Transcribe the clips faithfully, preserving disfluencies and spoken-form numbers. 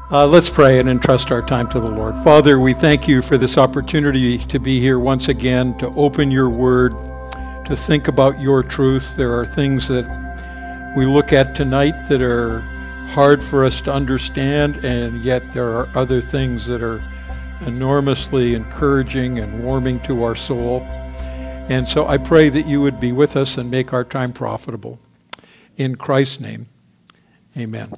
Uh, let's pray and entrust our time to the Lord. Father, we thank you for this opportunity to be here once again, to open your word, to think about your truth. There are things that we look at tonight that are hard for us to understand, and yet there are other things that are enormously encouraging and warming to our soul. And so I pray that you would be with us and make our time profitable. In Christ's name, amen.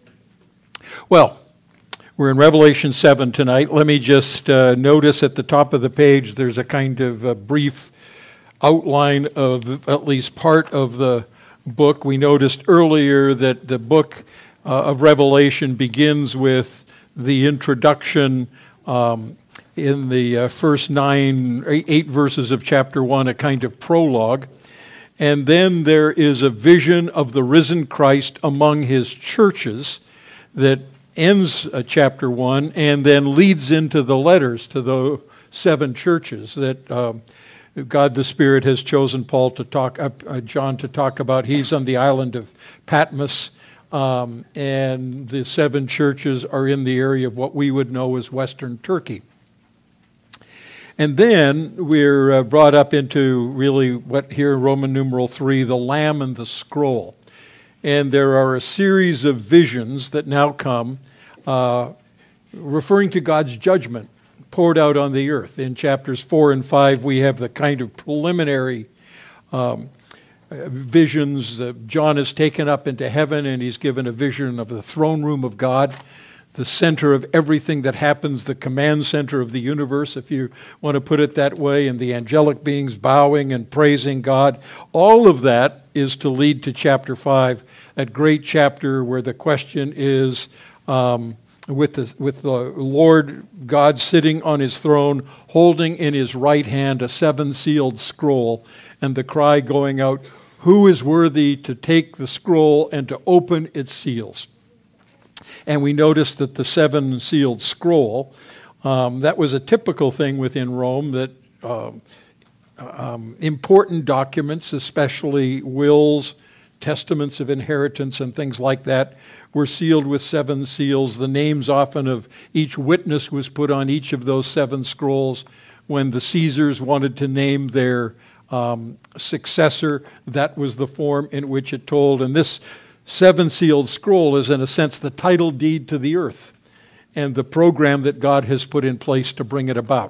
Well, we're in Revelation seven tonight. Let me just uh, notice at the top of the page there's a kind of a brief outline of at least part of the book. We noticed earlier that the book uh, of Revelation begins with the introduction um, in the uh, first nine, eight verses of chapter one, a kind of prologue. And then there is a vision of the risen Christ among his churches that ends uh, chapter one and then leads into the letters to the seven churches that uh, God the Spirit has chosen Paul to talk, uh, uh, John to talk about. He's on the island of Patmos, um, and the seven churches are in the area of what we would know as Western Turkey. And then we're uh, brought up into really what here in Roman numeral three, the Lamb and the Scroll. And there are a series of visions that now come uh, referring to God's judgment poured out on the earth. In chapters four and five, we have the kind of preliminary um, visions. Uh, John is taken up into heaven, and he's given a vision of the throne room of God, the center of everything that happens, the command center of the universe, if you want to put it that way, and the angelic beings bowing and praising God. All of that is to lead to chapter five, that great chapter where the question is, um, with the, with the Lord God sitting on his throne, holding in his right hand a seven-sealed scroll, and the cry going out, "Who is worthy to take the scroll and to open its seals?" And we noticed that the seven-sealed scroll, um, that was a typical thing within Rome, that uh, um, important documents, especially wills, testaments of inheritance, and things like that, were sealed with seven seals. The names often of each witness was put on each of those seven scrolls. When the Caesars wanted to name their um, successor, that was the form in which it told. And this seven-sealed scroll is, in a sense, the title deed to the earth and the program that God has put in place to bring it about.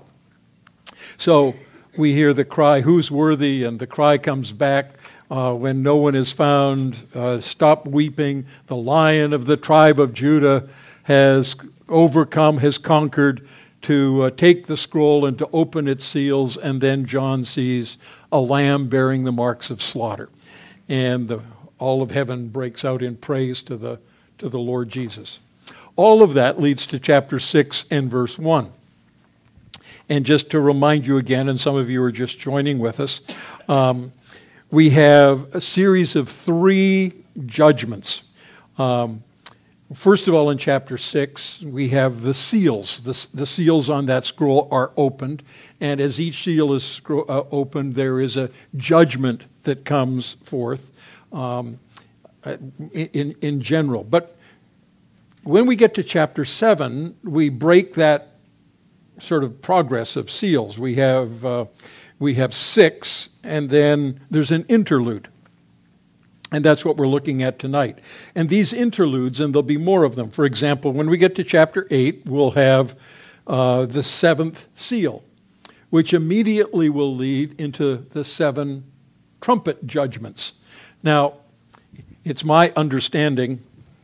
So we hear the cry, "Who's worthy?" And the cry comes back uh, when no one is found. Uh, "Stop weeping. The Lion of the tribe of Judah has overcome, has conquered, to uh, take the scroll and to open its seals." And then John sees a lamb bearing the marks of slaughter. And the all of heaven breaks out in praise to the to the Lord Jesus. All of that leads to chapter six and verse one. And just to remind you again, and some of you are just joining with us, um, we have a series of three judgments. Um, first of all, in chapter six, we have the seals. The, the seals on that scroll are opened, and as each seal is scro- uh, opened, there is a judgment that comes forth. Um, in, in general. But when we get to chapter seven, we break that sort of progress of seals. We have, uh, we have six, and then there's an interlude. And that's what we're looking at tonight. And these interludes, and there'll be more of them. For example, when we get to chapter eight, we'll have uh, the seventh seal, which immediately will lead into the seven trumpet judgments. Now, it's my understanding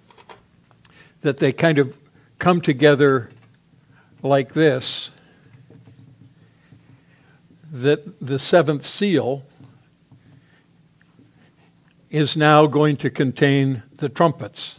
that they kind of come together like this, that the seventh seal is now going to contain the trumpets.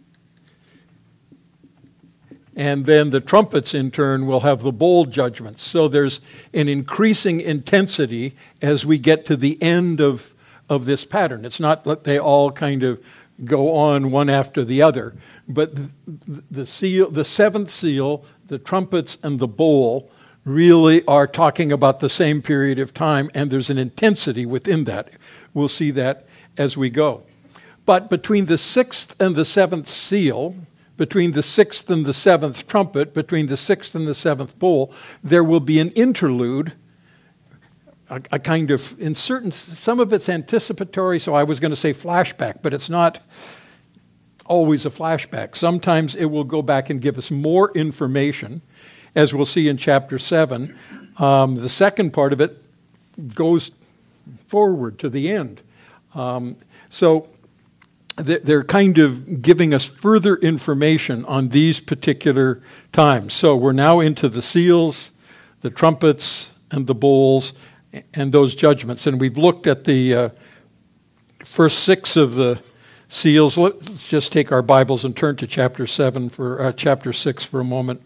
And then the trumpets, in turn, will have the bowl judgments. So there's an increasing intensity as we get to the end of of this pattern. It's not that they all kind of go on one after the other, but the, the seal, the seventh seal, the trumpets, and the bowl really are talking about the same period of time, and there's an intensity within that. We'll see that as we go. But between the sixth and the seventh seal, between the sixth and the seventh trumpet, between the sixth and the seventh bowl, there will be an interlude, a, a kind of, in certain, some of it's anticipatory, so I was going to say flashback, but it's not always a flashback. Sometimes it will go back and give us more information, as we'll see in chapter seven. Um, the second part of it goes forward to the end. Um, so th- they're kind of giving us further information on these particular times. So we're now into the seals, the trumpets, and the bowls, and those judgments. And we've looked at the uh, first six of the seals. Let's just take our Bibles and turn to chapter seven for uh, chapter six for a moment.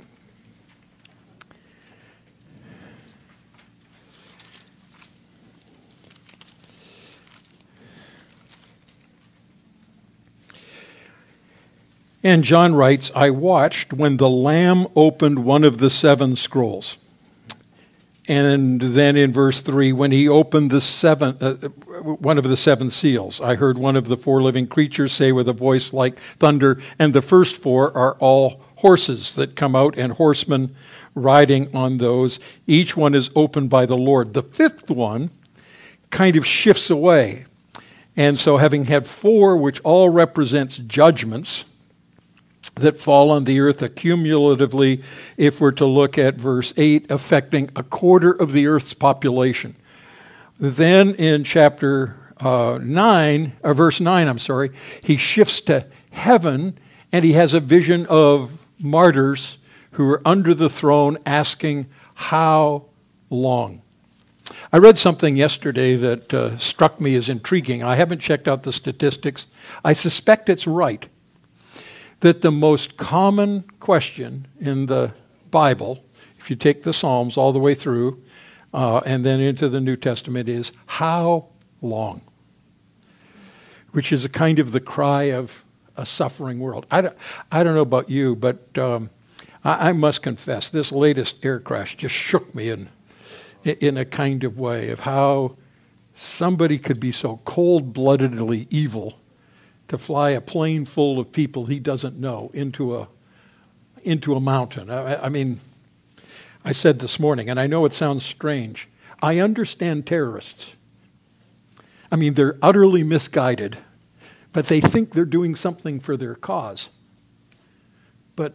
And John writes, I watched when the Lamb opened one of the seven scrolls. And then in verse three, when he opened the seven, uh, one of the seven seals, I heard one of the four living creatures say with a voice like thunder, and the first four are all horses that come out, and horsemen riding on those. Each one is opened by the Lord. The fifth one kind of shifts away. And so having had four, which all represents judgments that fall on the earth accumulatively, if we're to look at verse eight, affecting a quarter of the earth's population. Then in chapter uh, nine, or verse nine, I'm sorry, he shifts to heaven, and he has a vision of martyrs who are under the throne asking, how long? I read something yesterday that uh, struck me as intriguing. I haven't checked out the statistics. I suspect it's right, that the most common question in the Bible, if you take the Psalms all the way through, uh, and then into the New Testament, is how long? Which is a kind of the cry of a suffering world. I don't, I don't know about you, but um, I, I must confess, this latest air crash just shook me in, in a kind of way of how somebody could be so cold-bloodedly evil to fly a plane full of people he doesn't know into a into a mountain. I, I mean, I said this morning, and I know it sounds strange, I understand terrorists. I mean, they're utterly misguided, but they think they're doing something for their cause. But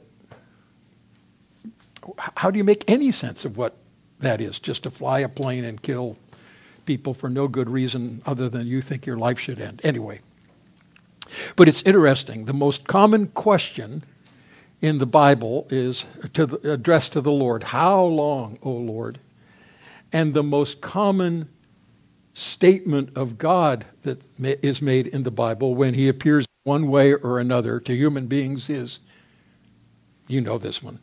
how do you make any sense of what that is, just to fly a plane and kill people for no good reason other than you think your life should end? Anyway. But it's interesting. The most common question in the Bible is to the, addressed to the Lord. How long, O Lord? And the most common statement of God that is made in the Bible when he appears one way or another to human beings is, you know this one,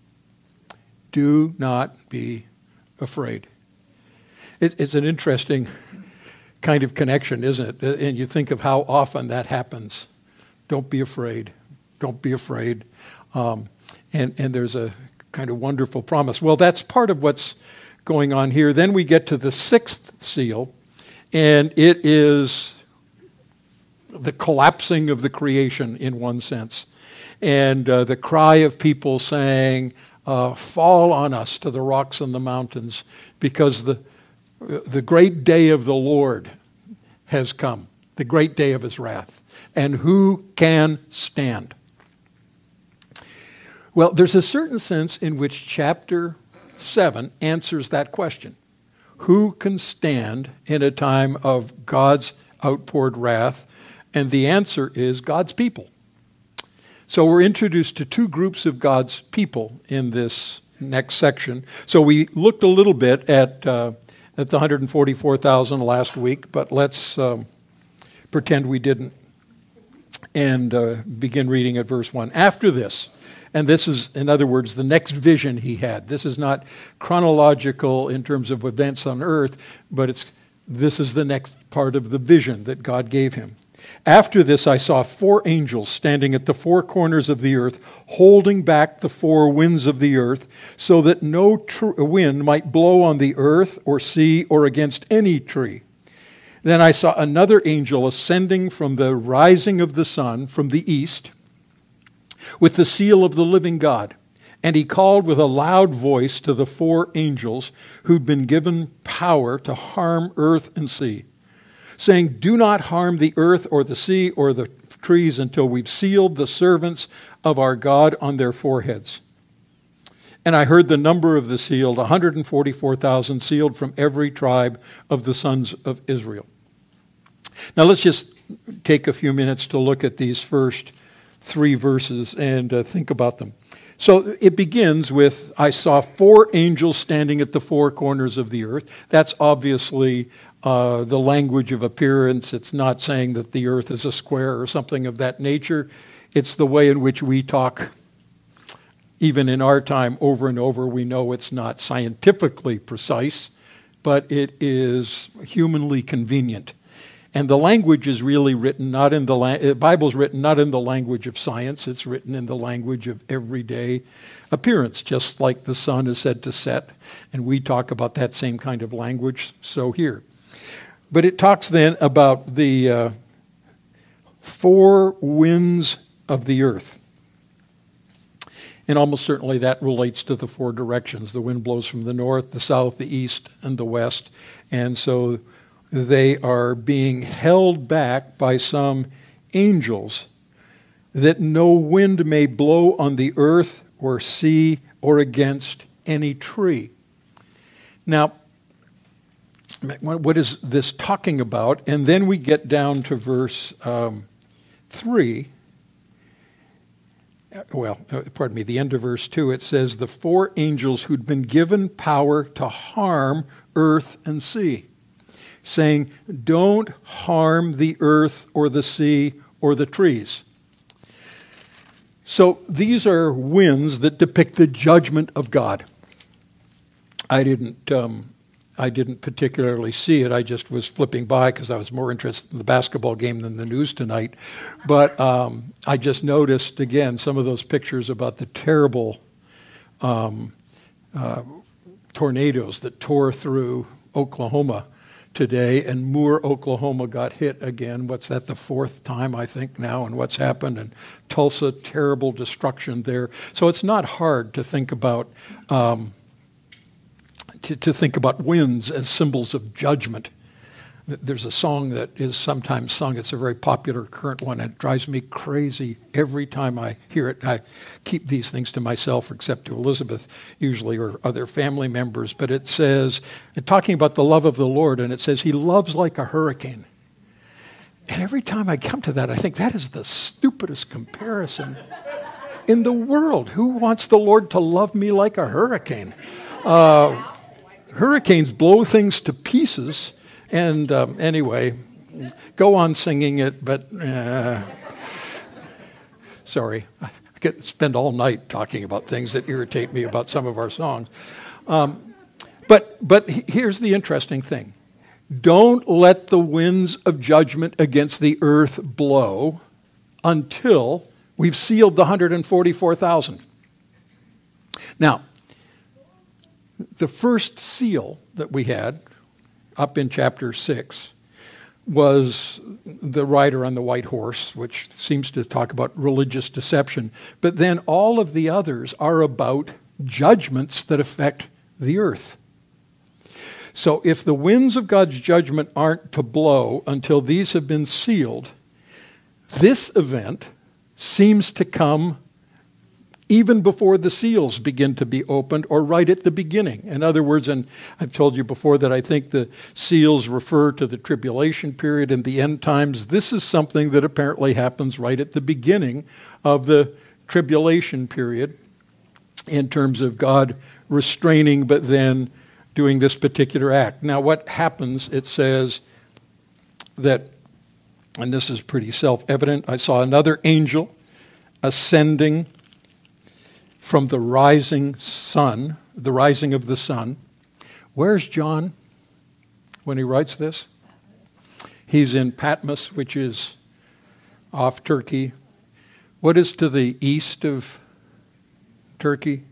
do not be afraid. It, it's an interesting kind of connection, isn't it? And you think of how often that happens. Don't be afraid. Don't be afraid. Um, and, and there's a kind of wonderful promise. Well, that's part of what's going on here. Then we get to the sixth seal, and it is the collapsing of the creation in one sense. And uh, the cry of people saying, uh, fall on us to the rocks and the mountains, because the The great day of the Lord has come, the great day of his wrath. And who can stand? Well, there's a certain sense in which chapter seven answers that question. Who can stand in a time of God's outpoured wrath? And the answer is God's people. So we're introduced to two groups of God's people in this next section. So we looked a little bit at... Uh, at the one hundred forty-four thousand last week, but let's um, pretend we didn't and uh, begin reading at verse one. After this, and this is, in other words, the next vision he had. This is not chronological in terms of events on earth, but it's this is the next part of the vision that God gave him. After this, I saw four angels standing at the four corners of the earth, holding back the four winds of the earth, so that no tr- wind might blow on the earth or sea or against any tree. Then I saw another angel ascending from the rising of the sun from the east, with the seal of the living God. And he called with a loud voice to the four angels who'd been given power to harm earth and sea, saying, do not harm the earth or the sea or the trees until we've sealed the servants of our God on their foreheads. And I heard the number of the sealed, one hundred forty-four thousand sealed from every tribe of the sons of Israel. Now let's just take a few minutes to look at these first three verses and uh, think about them. So it begins with, I saw four angels standing at the four corners of the earth. That's obviously uh, the language of appearance. It's not saying that the earth is a square or something of that nature. It's the way in which we talk. Even in our time, over and over, we know it's not scientifically precise, but it is humanly convenient. And the language is really written not in the la- the Bible's written not in the language of science. It's written in the language of everyday appearance, just like the sun is said to set, and we talk about that same kind of language. So here, but it talks then about the uh, four winds of the earth. And almost certainly that relates to the four directions. The wind blows from the north, the south, the east, and the west. And so they are being held back by some angels that no wind may blow on the earth or sea or against any tree. Now, what is this talking about? And then we get down to verse um, three. Well, pardon me, the end of verse two, it says, the four angels who'd been given power to harm earth and sea, saying, don't harm the earth or the sea or the trees. So these are winds that depict the judgment of God. I didn't um, I didn't particularly see it. I just was flipping by because I was more interested in the basketball game than the news tonight. But um, I just noticed, again, some of those pictures about the terrible um, uh, tornadoes that tore through Oklahoma today. And Moore, Oklahoma got hit again. What's that, the fourth time, I think, now? And what's happened? And Tulsa, terrible destruction there. So it's not hard to think about... Um, To, to think about winds as symbols of judgment. There's a song that is sometimes sung. It's a very popular current one. It drives me crazy every time I hear it. I keep these things to myself, except to Elizabeth, usually, or other family members. But it says, talking about the love of the Lord, and it says, he loves like a hurricane. And every time I come to that, I think that is the stupidest comparison in the world. Who wants the Lord to love me like a hurricane? Uh, Hurricanes blow things to pieces, and um, anyway, go on singing it, but uh, sorry, I could spend all night talking about things that irritate me about some of our songs. Um, but but here's the interesting thing. Don't let the winds of judgment against the earth blow until we've sealed the one hundred forty-four thousand. Now, the first seal that we had up in chapter six was the rider on the white horse, which seems to talk about religious deception. But then all of the others are about judgments that affect the earth. So if the winds of God's judgment aren't to blow until these have been sealed, this event seems to come even before the seals begin to be opened, or right at the beginning. In other words, and I've told you before that I think the seals refer to the tribulation period and the end times. This is something that apparently happens right at the beginning of the tribulation period in terms of God restraining but then doing this particular act. Now what happens, it says that, and this is pretty self-evident, I saw another angel ascending from the rising sun, the rising of the sun. Where's John when he writes this? He's in Patmos, which is off Turkey. What is to the east of Turkey?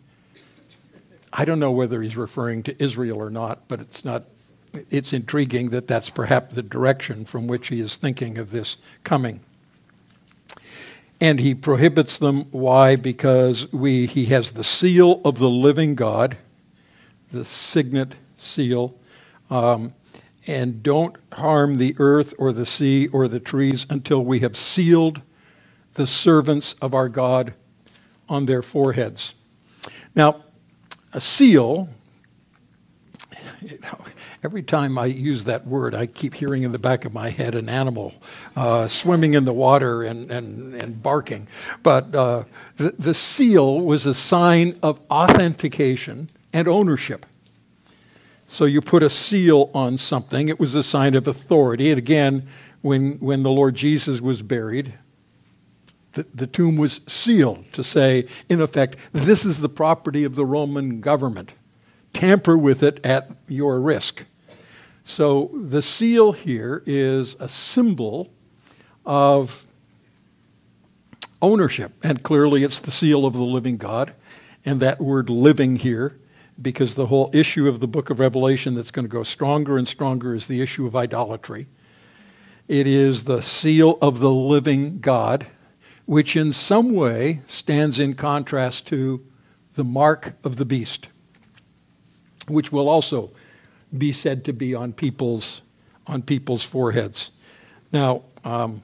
I don't know whether he's referring to Israel or not, but it's not. It's intriguing that that's perhaps the direction from which he is thinking of this coming. And he prohibits them. Why? Because we he has the seal of the living God, the signet seal, um, and don't harm the earth or the sea or the trees until we have sealed the servants of our God on their foreheads. Now, a seal, you know, every time I use that word, I keep hearing in the back of my head an animal uh, swimming in the water and, and, and barking. But uh, the, the seal was a sign of authentication and ownership. So you put a seal on something. It was a sign of authority. And again, when, when the Lord Jesus was buried, the, the tomb was sealed to say, in effect, this is the property of the Roman government. Tamper with it at your risk. So the seal here is a symbol of ownership. And clearly it's the seal of the living God. And that word living here, because the whole issue of the book of Revelation that's going to go stronger and stronger is the issue of idolatry. It is the seal of the living God, which in some way stands in contrast to the mark of the beast, which will also be said to be on people's on people's foreheads. Now, um,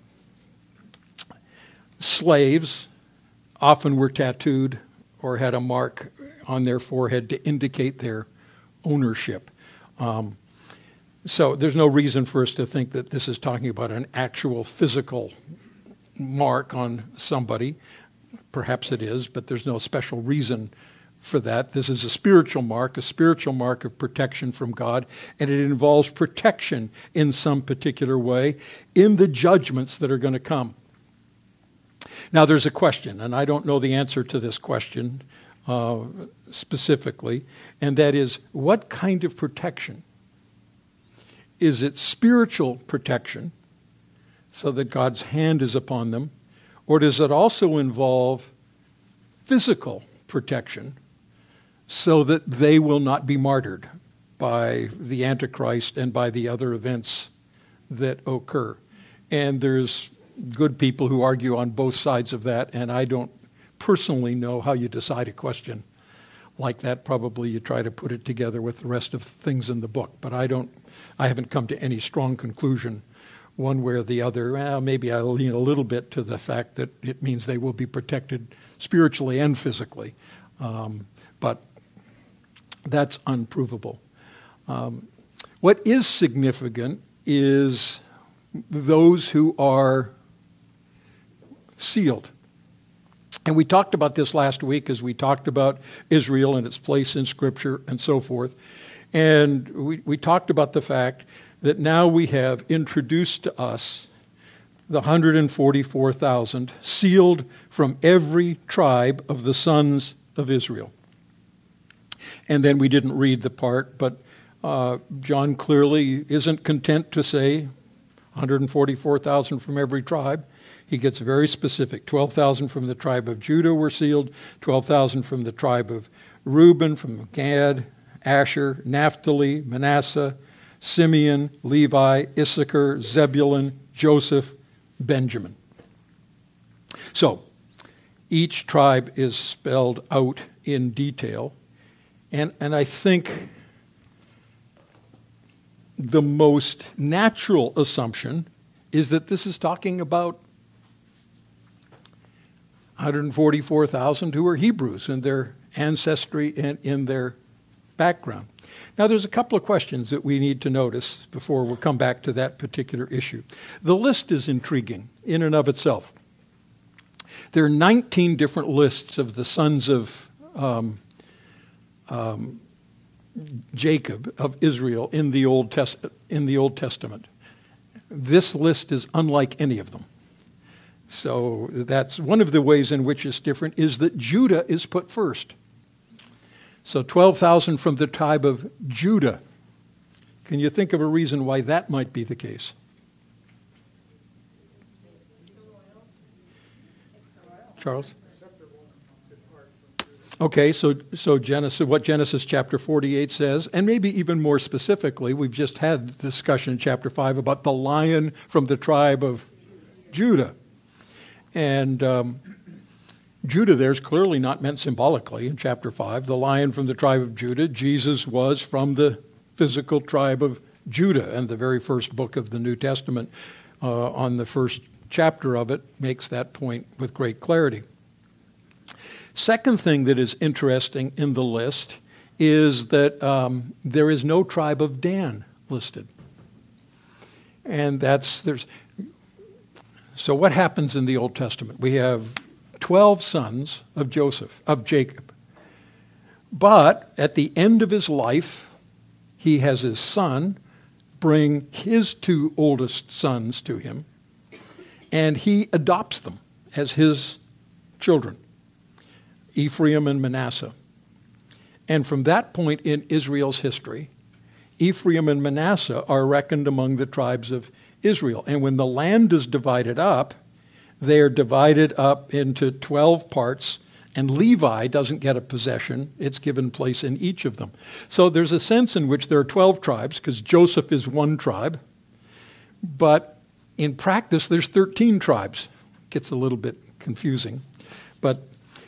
slaves often were tattooed or had a mark on their forehead to indicate their ownership. Um, so there's no reason for us to think that this is talking about an actual physical mark on somebody. Perhaps it is, but there's no special reason for that. This is a spiritual mark, a spiritual mark of protection from God, and it involves protection in some particular way in the judgments that are going to come. Now there's a question, and I don't know the answer to this question uh, specifically, and that is, what kind of protection? Is it spiritual protection, so that God's hand is upon them, or does it also involve physical protection, so that they will not be martyred by the Antichrist and by the other events that occur? And there's good people who argue on both sides of that, and I don't personally know how you decide a question like that. Probably you try to put it together with the rest of things in the book, but I don't, I haven't come to any strong conclusion one way or the other. Well, maybe I lean a little bit to the fact that it means they will be protected spiritually and physically, um, but that's unprovable. Um, what is significant is those who are sealed. And we talked about this last week as we talked about Israel and its place in Scripture and so forth. And we, we talked about the fact that now we have introduced to us the one hundred forty-four thousand sealed from every tribe of the sons of Israel. And then we didn't read the part, but uh, John clearly isn't content to say one hundred forty-four thousand from every tribe. He gets very specific. twelve thousand from the tribe of Judah were sealed, twelve thousand from the tribe of Reuben, from Gad, Asher, Naphtali, Manasseh, Simeon, Levi, Issachar, Zebulun, Joseph, Benjamin. So, each tribe is spelled out in detail, and, and I think the most natural assumption is that this is talking about one hundred forty-four thousand who are Hebrews in their ancestry and in their background. Now, there's a couple of questions that we need to notice before we'll come back to that particular issue. The list is intriguing in and of itself. There are nineteen different lists of the sons of um, um, Jacob, of Israel, in the Old Test- in the Old Testament. This list is unlike any of them. So that's one of the ways in which it's different, is that Judah is put first. So twelve thousand from the tribe of Judah. Can you think of a reason why that might be the case? Charles? Okay, so so Genesis, what Genesis chapter forty-eight says, and maybe even more specifically, we've just had the discussion in chapter five about the lion from the tribe of Judah. And um, Judah there is clearly not meant symbolically in chapter five. The Lion from the tribe of Judah, Jesus was from the physical tribe of Judah, and the very first book of the New Testament uh, on the first chapter of it makes that point with great clarity. Second thing that is interesting in the list is that um, there is no tribe of Dan listed. And that's, there's, so what happens in the Old Testament? We have twelve sons of Joseph, of Jacob. But at the end of his life, he has his son bring his two oldest sons to him, and he adopts them as his children, Ephraim and Manasseh. And from that point in Israel's history, Ephraim and Manasseh are reckoned among the tribes of Israel. And when the land is divided up, they are divided up into twelve parts, and Levi doesn't get a possession. It's given place in each of them. So there's a sense in which there are twelve tribes, because Joseph is one tribe. But in practice, there's thirteen tribes. Gets a little bit confusing. But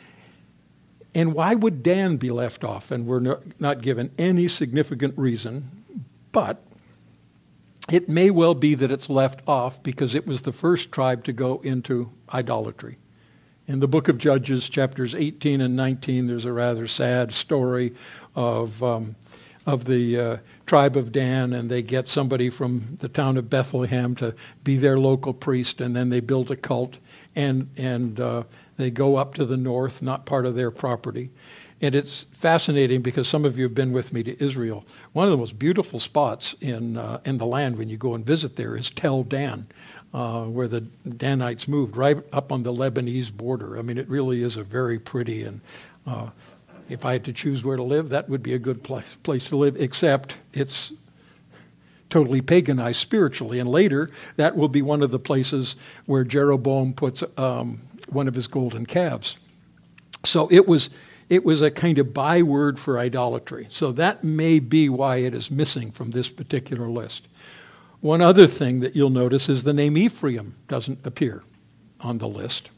and why would Dan be left off? And we're not given any significant reason, but it may well be that it's left off because it was the first tribe to go into idolatry. In the book of Judges, chapters eighteen and nineteen, there's a rather sad story of um, of the uh, tribe of Dan, and they get somebody from the town of Bethlehem to be their local priest, and then they build a cult, and and uh, they go up to the north, not part of their property. And it's fascinating because some of you have been with me to Israel. One of the most beautiful spots in uh, in the land when you go and visit there is Tel Dan, uh, where the Danites moved, right up on the Lebanese border. I mean, it really is a very pretty, and uh, if I had to choose where to live, that would be a good place, place to live, except it's totally paganized spiritually. And later, that will be one of the places where Jeroboam puts um, one of his golden calves. So it was... It was a kind of byword for idolatry. So that may be why it is missing from this particular list. One other thing that you'll notice is the name Ephraim doesn't appear on the list.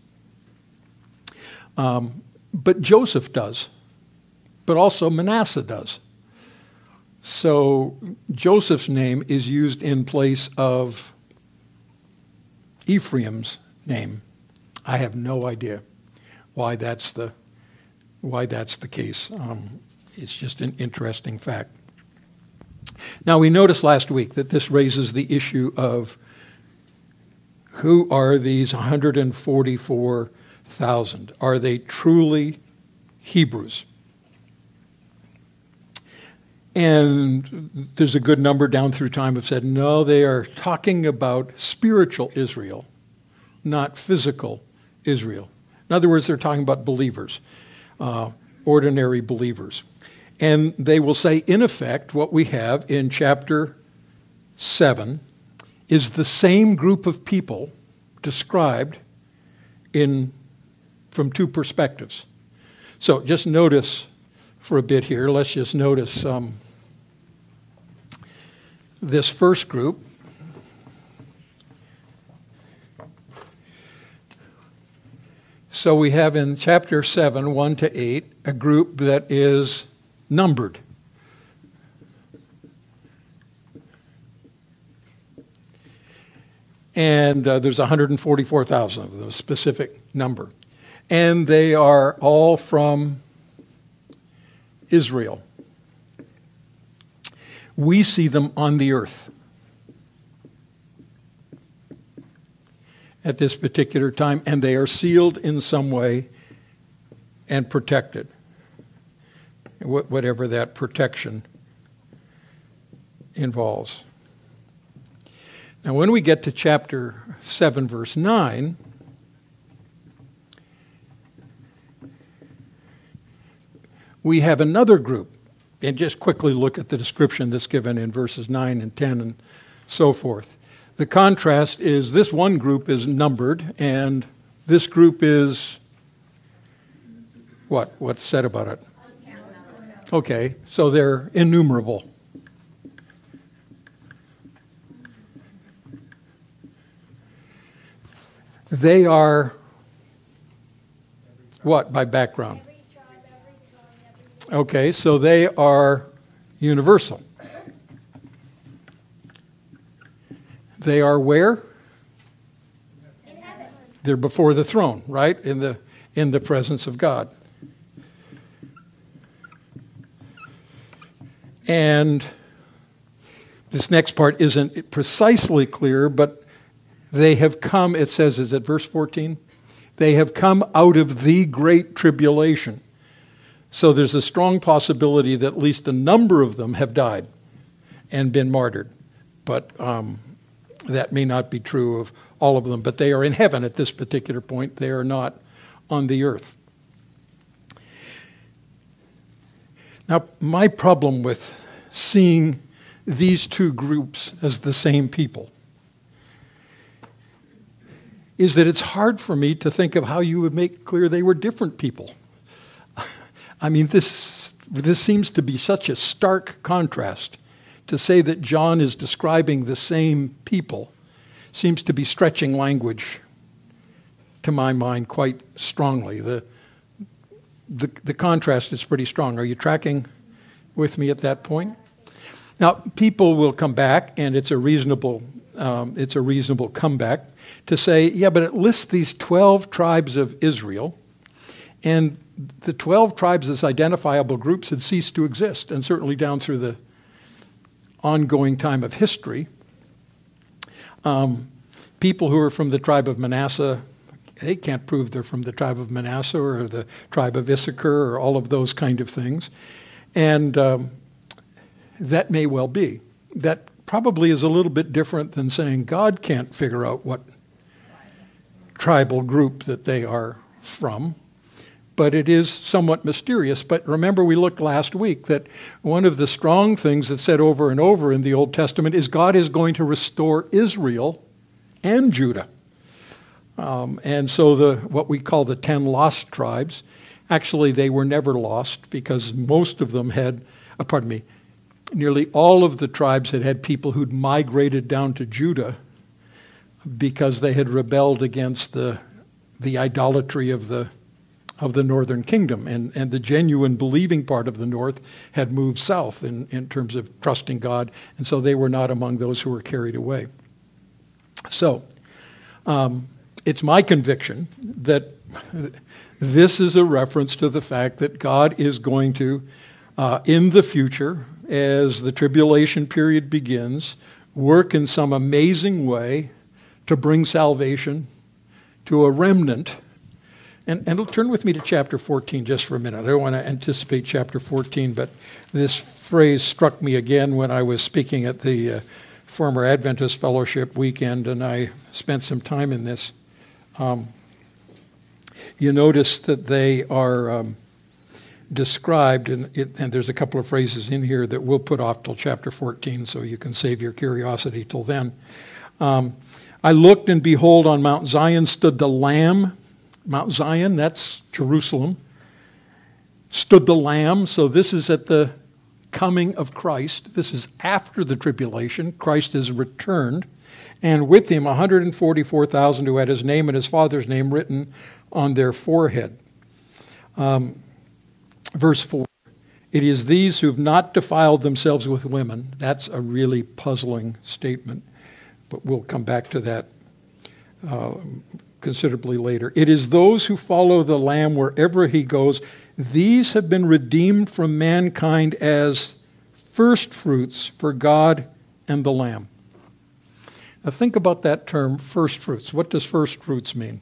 Um, but Joseph does. But also Manasseh does. So Joseph's name is used in place of Ephraim's name. I have no idea why that's the why that's the case. Um, it's just an interesting fact. Now, we noticed last week that this raises the issue of who are these one hundred forty-four thousand? Are they truly Hebrews? And there's a good number down through time have said, no, they are talking about spiritual Israel, not physical Israel. In other words, they're talking about believers. Uh, ordinary believers. And they will say, in effect, what we have in chapter seven is the same group of people described in from two perspectives. So just notice for a bit here, let's just notice um, this first group. So we have in chapter seven, one to eight, a group that is numbered. And uh, there's one hundred forty-four thousand of them, a specific number. And they are all from Israel. We see them on the earth at this particular time, and they are sealed in some way and protected, whatever that protection involves. Now, when we get to chapter seven, verse nine, we have another group. And just quickly look at the description that's given in verses nine and ten and so forth. The contrast is this one group is numbered, and this group is what? What's said about it? Okay, so they're innumerable. They are What by background? Okay, so they are universal. They are where? In heaven. They're before the throne, right? In the in the presence of God. And this next part isn't precisely clear, but they have come, it says, is it verse fourteen? They have come out of the great tribulation. So there's a strong possibility that at least a number of them have died and been martyred. But um, that may not be true of all of them. But they are in heaven at this particular point. They are not on the earth. Now, my problem with seeing these two groups as the same people is that it's hard for me to think of how you would make clear they were different people. I mean, this, this seems to be such a stark contrast. To say that John is describing the same people seems to be stretching language, to my mind, quite strongly. The, the, the contrast is pretty strong. Are you tracking with me at that point? Now, people will come back, and it's a reasonable, um, it's a reasonable comeback to say, yeah, but it lists these twelve tribes of Israel, and the twelve tribes as identifiable groups had ceased to exist, and certainly down through the ongoing time of history. Um, people who are from the tribe of Manasseh, they can't prove they're from the tribe of Manasseh or the tribe of Issachar or all of those kind of things. And um, that may well be. That probably is a little bit different than saying God can't figure out what tribal group that they are from. But it is somewhat mysterious. But remember, we looked last week that one of the strong things that's said over and over in the Old Testament is God is going to restore Israel and Judah. Um, and so the what we call the ten lost tribes, actually they were never lost because most of them had, uh, pardon me, nearly all of the tribes had had people who'd migrated down to Judah because they had rebelled against the the idolatry of the of the northern kingdom, and, and the genuine believing part of the north had moved south in, in terms of trusting God, and so they were not among those who were carried away. So, um, it's my conviction that this is a reference to the fact that God is going to, uh, in the future, as the tribulation period begins, work in some amazing way to bring salvation to a remnant. And, and turn with me to chapter fourteen just for a minute. I don't want to anticipate chapter fourteen, but this phrase struck me again when I was speaking at the uh, former Adventist Fellowship weekend, and I spent some time in this. Um, you notice that they are um, described, and, it, and there's a couple of phrases in here that we'll put off till chapter fourteen, so you can save your curiosity till then. Um, I looked, and behold, on Mount Zion stood the Lamb. Mount Zion, that's Jerusalem, stood the Lamb. So this is at the coming of Christ. This is after the tribulation. Christ is returned. And with him one hundred forty-four thousand who had his name and his father's name written on their forehead. Um, verse four, it is these who've not defiled themselves with women. That's a really puzzling statement, but we'll come back to that uh, considerably later. It is those who follow the Lamb wherever he goes. These have been redeemed from mankind as first fruits for God and the Lamb. Now think about that term, first fruits. What does first fruits mean?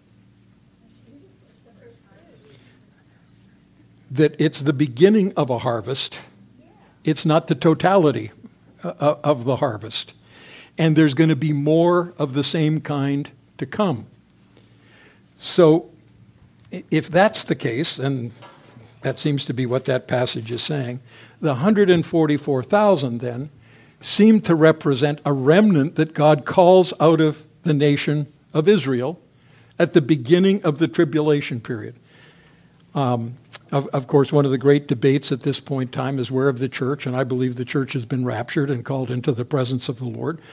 That it's the beginning of a harvest. It's not the totality of the harvest. And there's going to be more of the same kind to come. So if that's the case, and that seems to be what that passage is saying, the one hundred forty-four thousand then seem to represent a remnant that God calls out of the nation of Israel at the beginning of the tribulation period. Um, of, of course, one of the great debates at this point in time is where of the church, and I believe the church has been raptured and called into the presence of the Lord.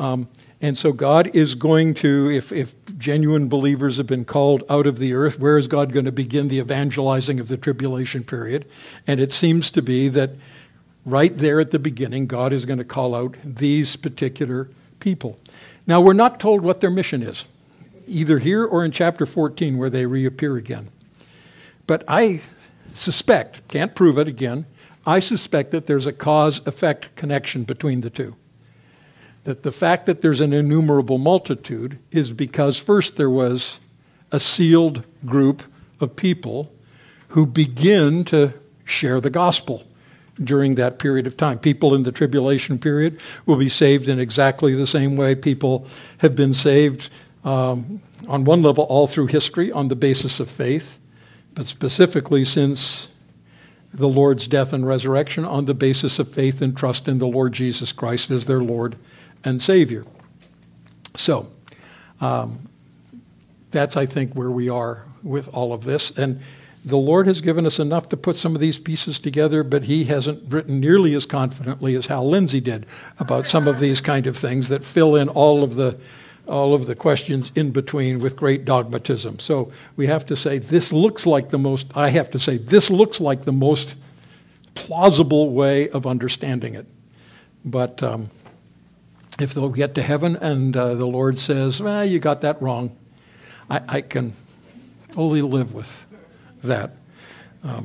Um, and so God is going to, if, if genuine believers have been called out of the earth, where is God going to begin the evangelizing of the tribulation period? And it seems to be that right there at the beginning, God is going to call out these particular people. Now, we're not told what their mission is, either here or in chapter fourteen, where they reappear again. But I suspect, can't prove it again, I suspect that there's a cause-effect connection between the two. That the fact that there's an innumerable multitude is because first there was a sealed group of people who begin to share the gospel during that period of time. People in the tribulation period will be saved in exactly the same way people have been saved um, on one level all through history on the basis of faith, but specifically since the Lord's death and resurrection on the basis of faith and trust in the Lord Jesus Christ as their Lord and Savior. So, um, that's, I think, where we are with all of this. And the Lord has given us enough to put some of these pieces together, but he hasn't written nearly as confidently as Hal Lindsey did about some of these kind of things that fill in all of the all of the questions in between with great dogmatism. So we have to say, this looks like the most, I have to say, this looks like the most plausible way of understanding it. But um, if they'll get to heaven and uh, the Lord says, well, you got that wrong, I, I can fully live with that. Um,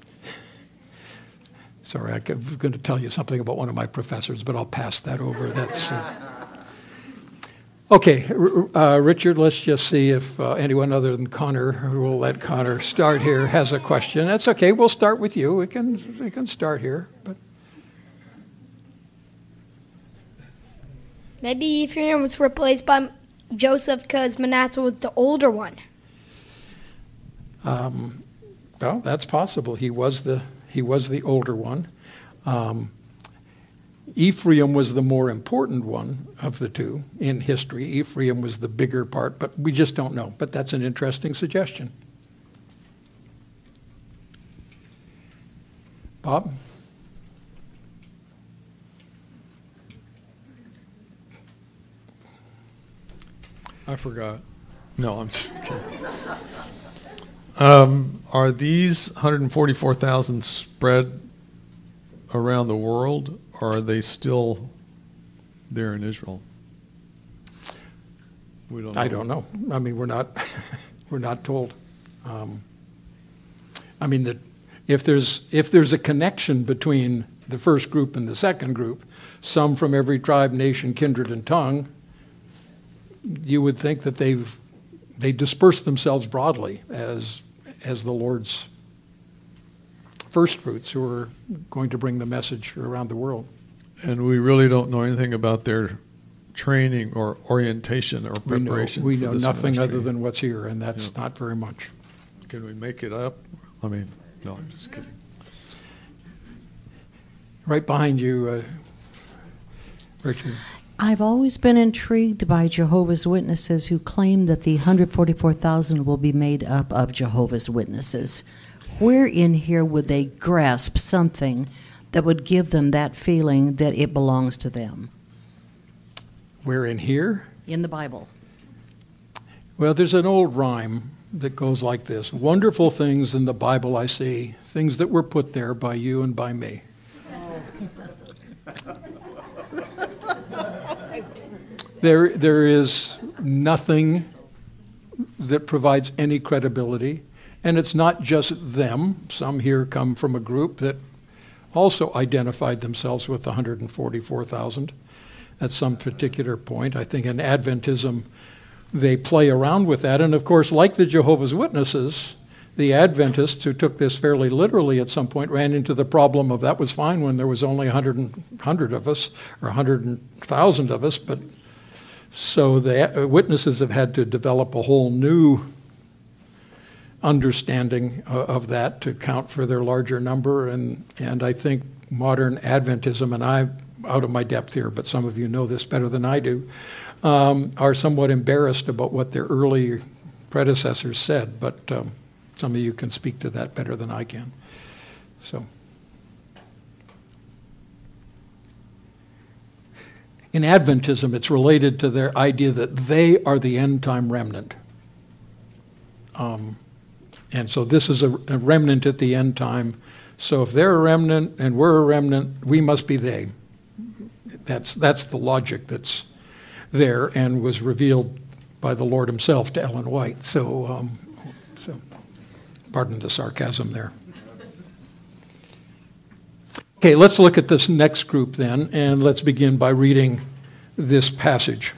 sorry, I'm going to tell you something about one of my professors, but I'll pass that over. That's uh, okay. Uh, Richard, let's just see if uh, anyone other than Connor, who will let Connor start here, has a question. That's okay. We'll start with you. We can we can start here, but. Maybe Ephraim was replaced by Joseph because Manasseh was the older one. Um, well, that's possible. He was the he was the older one. Um, Ephraim was the more important one of the two in history. Ephraim was the bigger part, but we just don't know. But that's an interesting suggestion. Bob? I forgot. No, I'm just kidding. Um, are these one hundred forty-four thousand spread around the world, or are they still there in Israel? We don't know. I don't know. I mean, we're not we're not told. Um, I mean, that if there's if there's a connection between the first group and the second group, some from every tribe, nation, kindred, and tongue, you would think that they've they disperse themselves broadly as as the Lord's first fruits who are going to bring the message around the world. And we really don't know anything about their training or orientation or preparation. We know, we for know this nothing ministry. other than what's here, and that's Yeah. not very much. Can we make it up? I mean, no, I'm just kidding. Right behind you, uh, Richard. I've always been intrigued by Jehovah's Witnesses who claim that the one hundred forty-four thousand will be made up of Jehovah's Witnesses. Where in here would they grasp something that would give them that feeling that it belongs to them? Where in here? In the Bible. Well, there's an old rhyme that goes like this. Wonderful things in the Bible I see, things that were put there by you and by me. There, there is nothing that provides any credibility, and it's not just them. Some here come from a group that also identified themselves with one hundred forty-four thousand at some particular point. I think in Adventism, they play around with that, and of course, like the Jehovah's Witnesses, the Adventists, who took this fairly literally at some point, ran into the problem of that was fine when there was only one hundred, one hundred of us, or one hundred thousand of us, but so the witnesses have had to develop a whole new understanding of that to account for their larger number, and, and I think modern Adventism, and I'm out of my depth here, but some of you know this better than I do, um, are somewhat embarrassed about what their early predecessors said, but um, some of you can speak to that better than I can. So, in Adventism, it's related to their idea that they are the end-time remnant. Um, and so this is a, a remnant at the end time. So if they're a remnant and we're a remnant, we must be they. That's, that's the logic that's there and was revealed by the Lord himself to Ellen White. So, um, so pardon the sarcasm there. Okay, let's look at this next group then, and let's begin by reading this passage.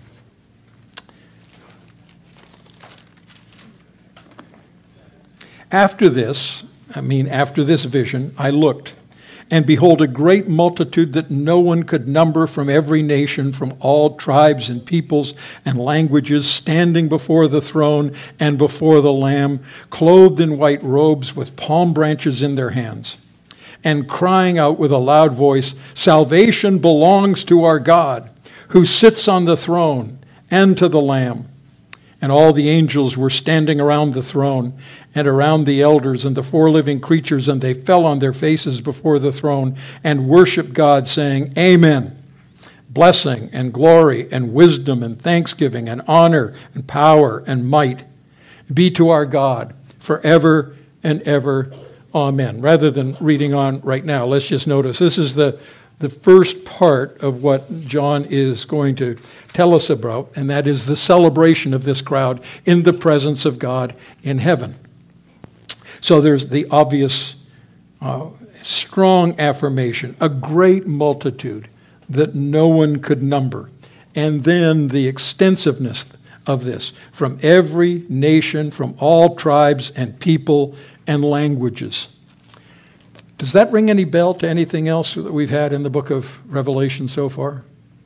After this, I mean after this vision, I looked, and behold, a great multitude that no one could number from every nation, from all tribes and peoples and languages, standing before the throne and before the Lamb, clothed in white robes with palm branches in their hands, and crying out with a loud voice, "Salvation belongs to our God, who sits on the throne, and to the Lamb." And all the angels were standing around the throne and around the elders and the four living creatures, and they fell on their faces before the throne and worshiped God, saying, "Amen. Blessing and glory and wisdom and thanksgiving and honor and power and might be to our God forever and ever. Amen." Rather than reading on right now, let's just notice this is the, the first part of what John is going to tell us about, and that is the celebration of this crowd in the presence of God in heaven. So there's the obvious, uh, strong affirmation, a great multitude that no one could number, and then the extensiveness of this from every nation, from all tribes and people and languages. Does that ring any bell to anything else that we've had in the book of Revelation so far?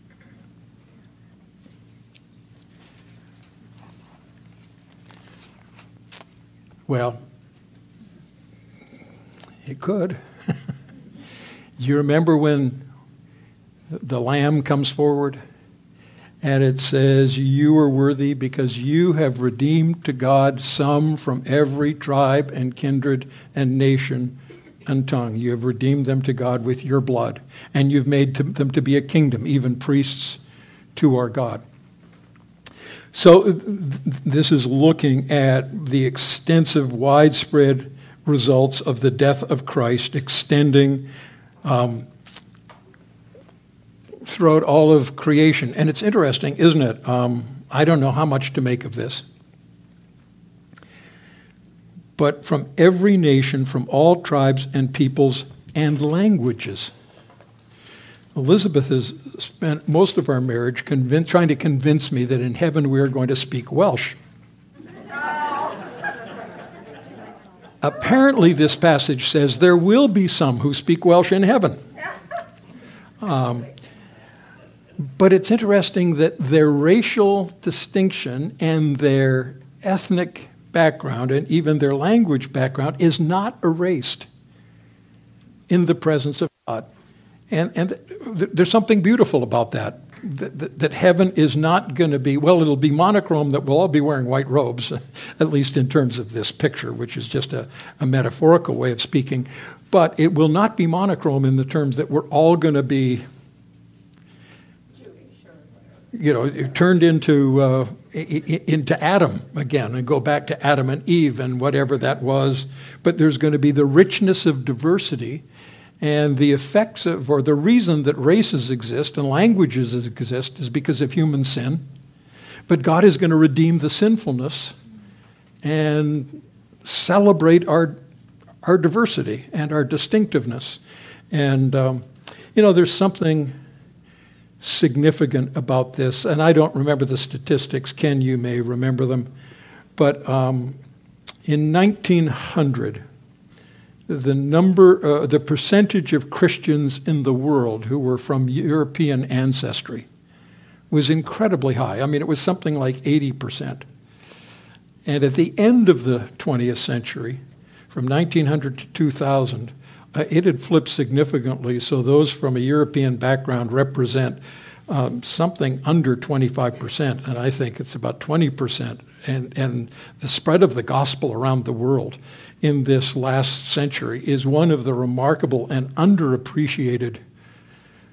Well, it could. You remember when the Lamb comes forward and it says, "You are worthy because you have redeemed to God some from every tribe and kindred and nation and tongue. You have redeemed them to God with your blood, and you've made them to be a kingdom, even priests to our God." So th- this is looking at the extensive, widespread results of the death of Christ, extending um, throughout all of creation. And it's interesting, isn't it? Um, I don't know how much to make of this. But from every nation, from all tribes and peoples and languages. Elizabeth has spent most of our marriage convince, trying to convince me that in heaven we are going to speak Welsh. Apparently, this passage says there will be some who speak Welsh in heaven. Um, but it's interesting that their racial distinction and their ethnic background and even their language background is not erased in the presence of God. And, and th- there's something beautiful about that, that, that, that heaven is not going to be, well, it'll be monochrome, that we'll all be wearing white robes, at least in terms of this picture, which is just a, a metaphorical way of speaking. But it will not be monochrome in the terms that we're all going to be, you know, turned into uh, into Adam again and go back to Adam and Eve and whatever that was. But there's going to be the richness of diversity and the effects of, or the reason that races exist and languages exist is because of human sin. But God is going to redeem the sinfulness and celebrate our our diversity and our distinctiveness. And, um, you know, there's something significant about this, and I don't remember the statistics. Ken, you may remember them. But um, in nineteen hundred, the number, uh, the percentage of Christians in the world who were from European ancestry was incredibly high. I mean, it was something like eighty percent. And at the end of the twentieth century, from nineteen hundred to two thousand, uh, it had flipped significantly. So those from a European background represent um, something under twenty-five percent, and I think it's about twenty percent. And, and the spread of the gospel around the world in this last century is one of the remarkable and underappreciated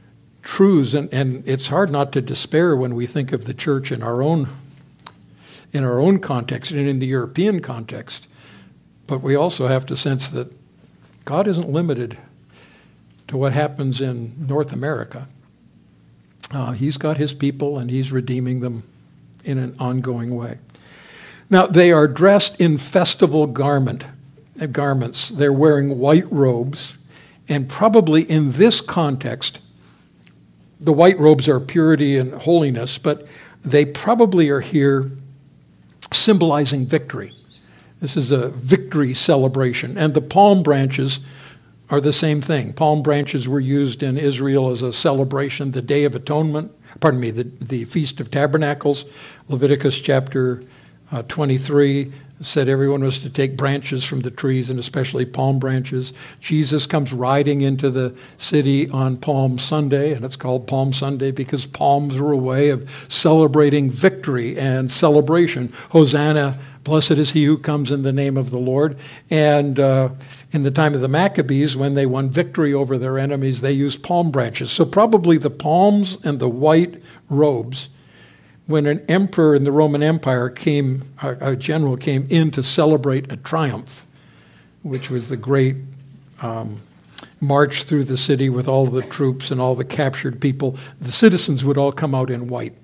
truths, and, and it's hard not to despair when we think of the church in our own in our own context and in the European context. But we also have to sense that God isn't limited to what happens in North America. Uh, he's got his people, and he's redeeming them in an ongoing way. Now, they are dressed in festival garment, uh, garments. They're wearing white robes, and probably in this context, the white robes are purity and holiness, but they probably are here symbolizing victory. This is a victory celebration. And the palm branches are the same thing. Palm branches were used in Israel as a celebration, the Day of Atonement, pardon me, the, the Feast of Tabernacles. Leviticus chapter uh, twenty-three said everyone was to take branches from the trees, and especially palm branches. Jesus comes riding into the city on Palm Sunday, and it's called Palm Sunday because palms were a way of celebrating victory and celebration. Hosanna, blessed is he who comes in the name of the Lord. And uh, in the time of the Maccabees, when they won victory over their enemies, they used palm branches. So probably the palms and the white robes, when an emperor in the Roman Empire came, a, a general came in to celebrate a triumph, which was the great um, march through the city with all the troops and all the captured people, the citizens would all come out in white.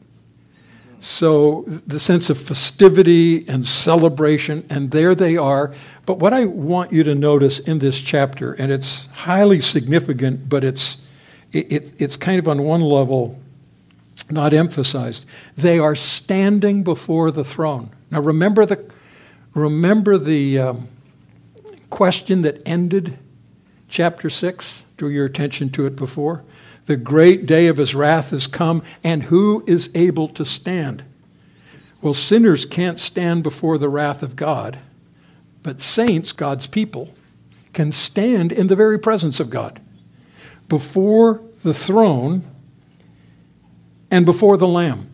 So the sense of festivity and celebration, and there they are. But what I want you to notice in this chapter, and it's highly significant, but it's it, it, it's kind of on one level not emphasized. They are standing before the throne. Now remember the remember the um, question that ended chapter six. Drew your attention to it before. The great day of his wrath has come, and who is able to stand? Well, sinners can't stand before the wrath of God, but saints, God's people, can stand in the very presence of God, before the throne and before the Lamb.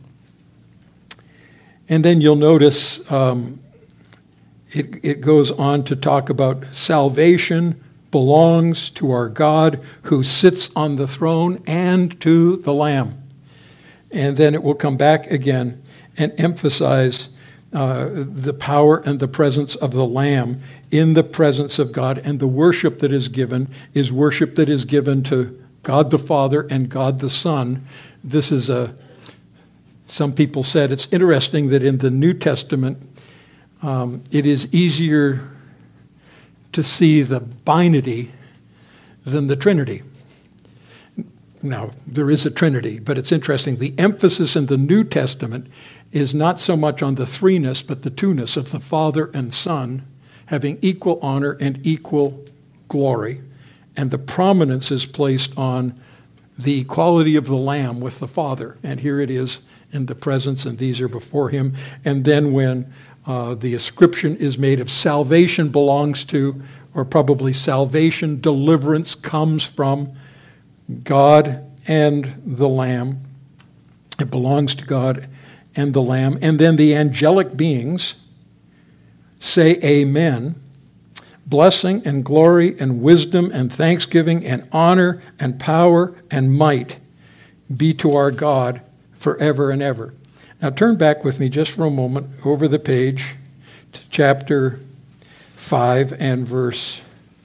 And then you'll notice um, it, it goes on to talk about salvation belongs to our God who sits on the throne and to the Lamb. And then it will come back again and emphasize uh, the power and the presence of the Lamb in the presence of God. And the worship that is given is worship that is given to God the Father and God the Son. This is a, some people said, it's interesting that in the New Testament, um, it is easier to see the binary than the Trinity. Now, there is a Trinity, but it's interesting. The emphasis in the New Testament is not so much on the threeness, but the two-ness of the Father and Son having equal honor and equal glory. And the prominence is placed on the equality of the Lamb with the Father. And here it is in the presence, and these are before him. And then when uh, the ascription is made of salvation belongs to, or probably salvation, deliverance comes from God and the Lamb. It belongs to God and the Lamb. And then the angelic beings say amen. Blessing and glory and wisdom and thanksgiving and honor and power and might be to our God forever and ever. Now turn back with me just for a moment over the page to chapter five and verse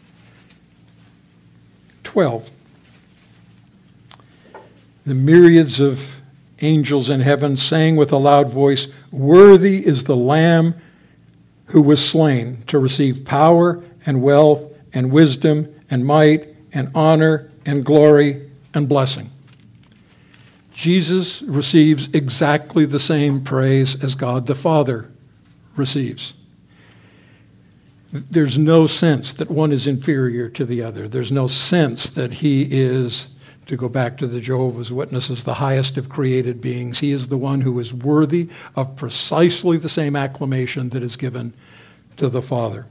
twelve. The myriads of angels in heaven sang with a loud voice, "Worthy is the Lamb who was slain to receive power and wealth and wisdom and might and honor and glory and blessing." Jesus receives exactly the same praise as God the Father receives. There's no sense that one is inferior to the other. There's no sense that he is, to go back to the Jehovah's Witnesses, the highest of created beings. He is the one who is worthy of precisely the same acclamation that is given to the Father.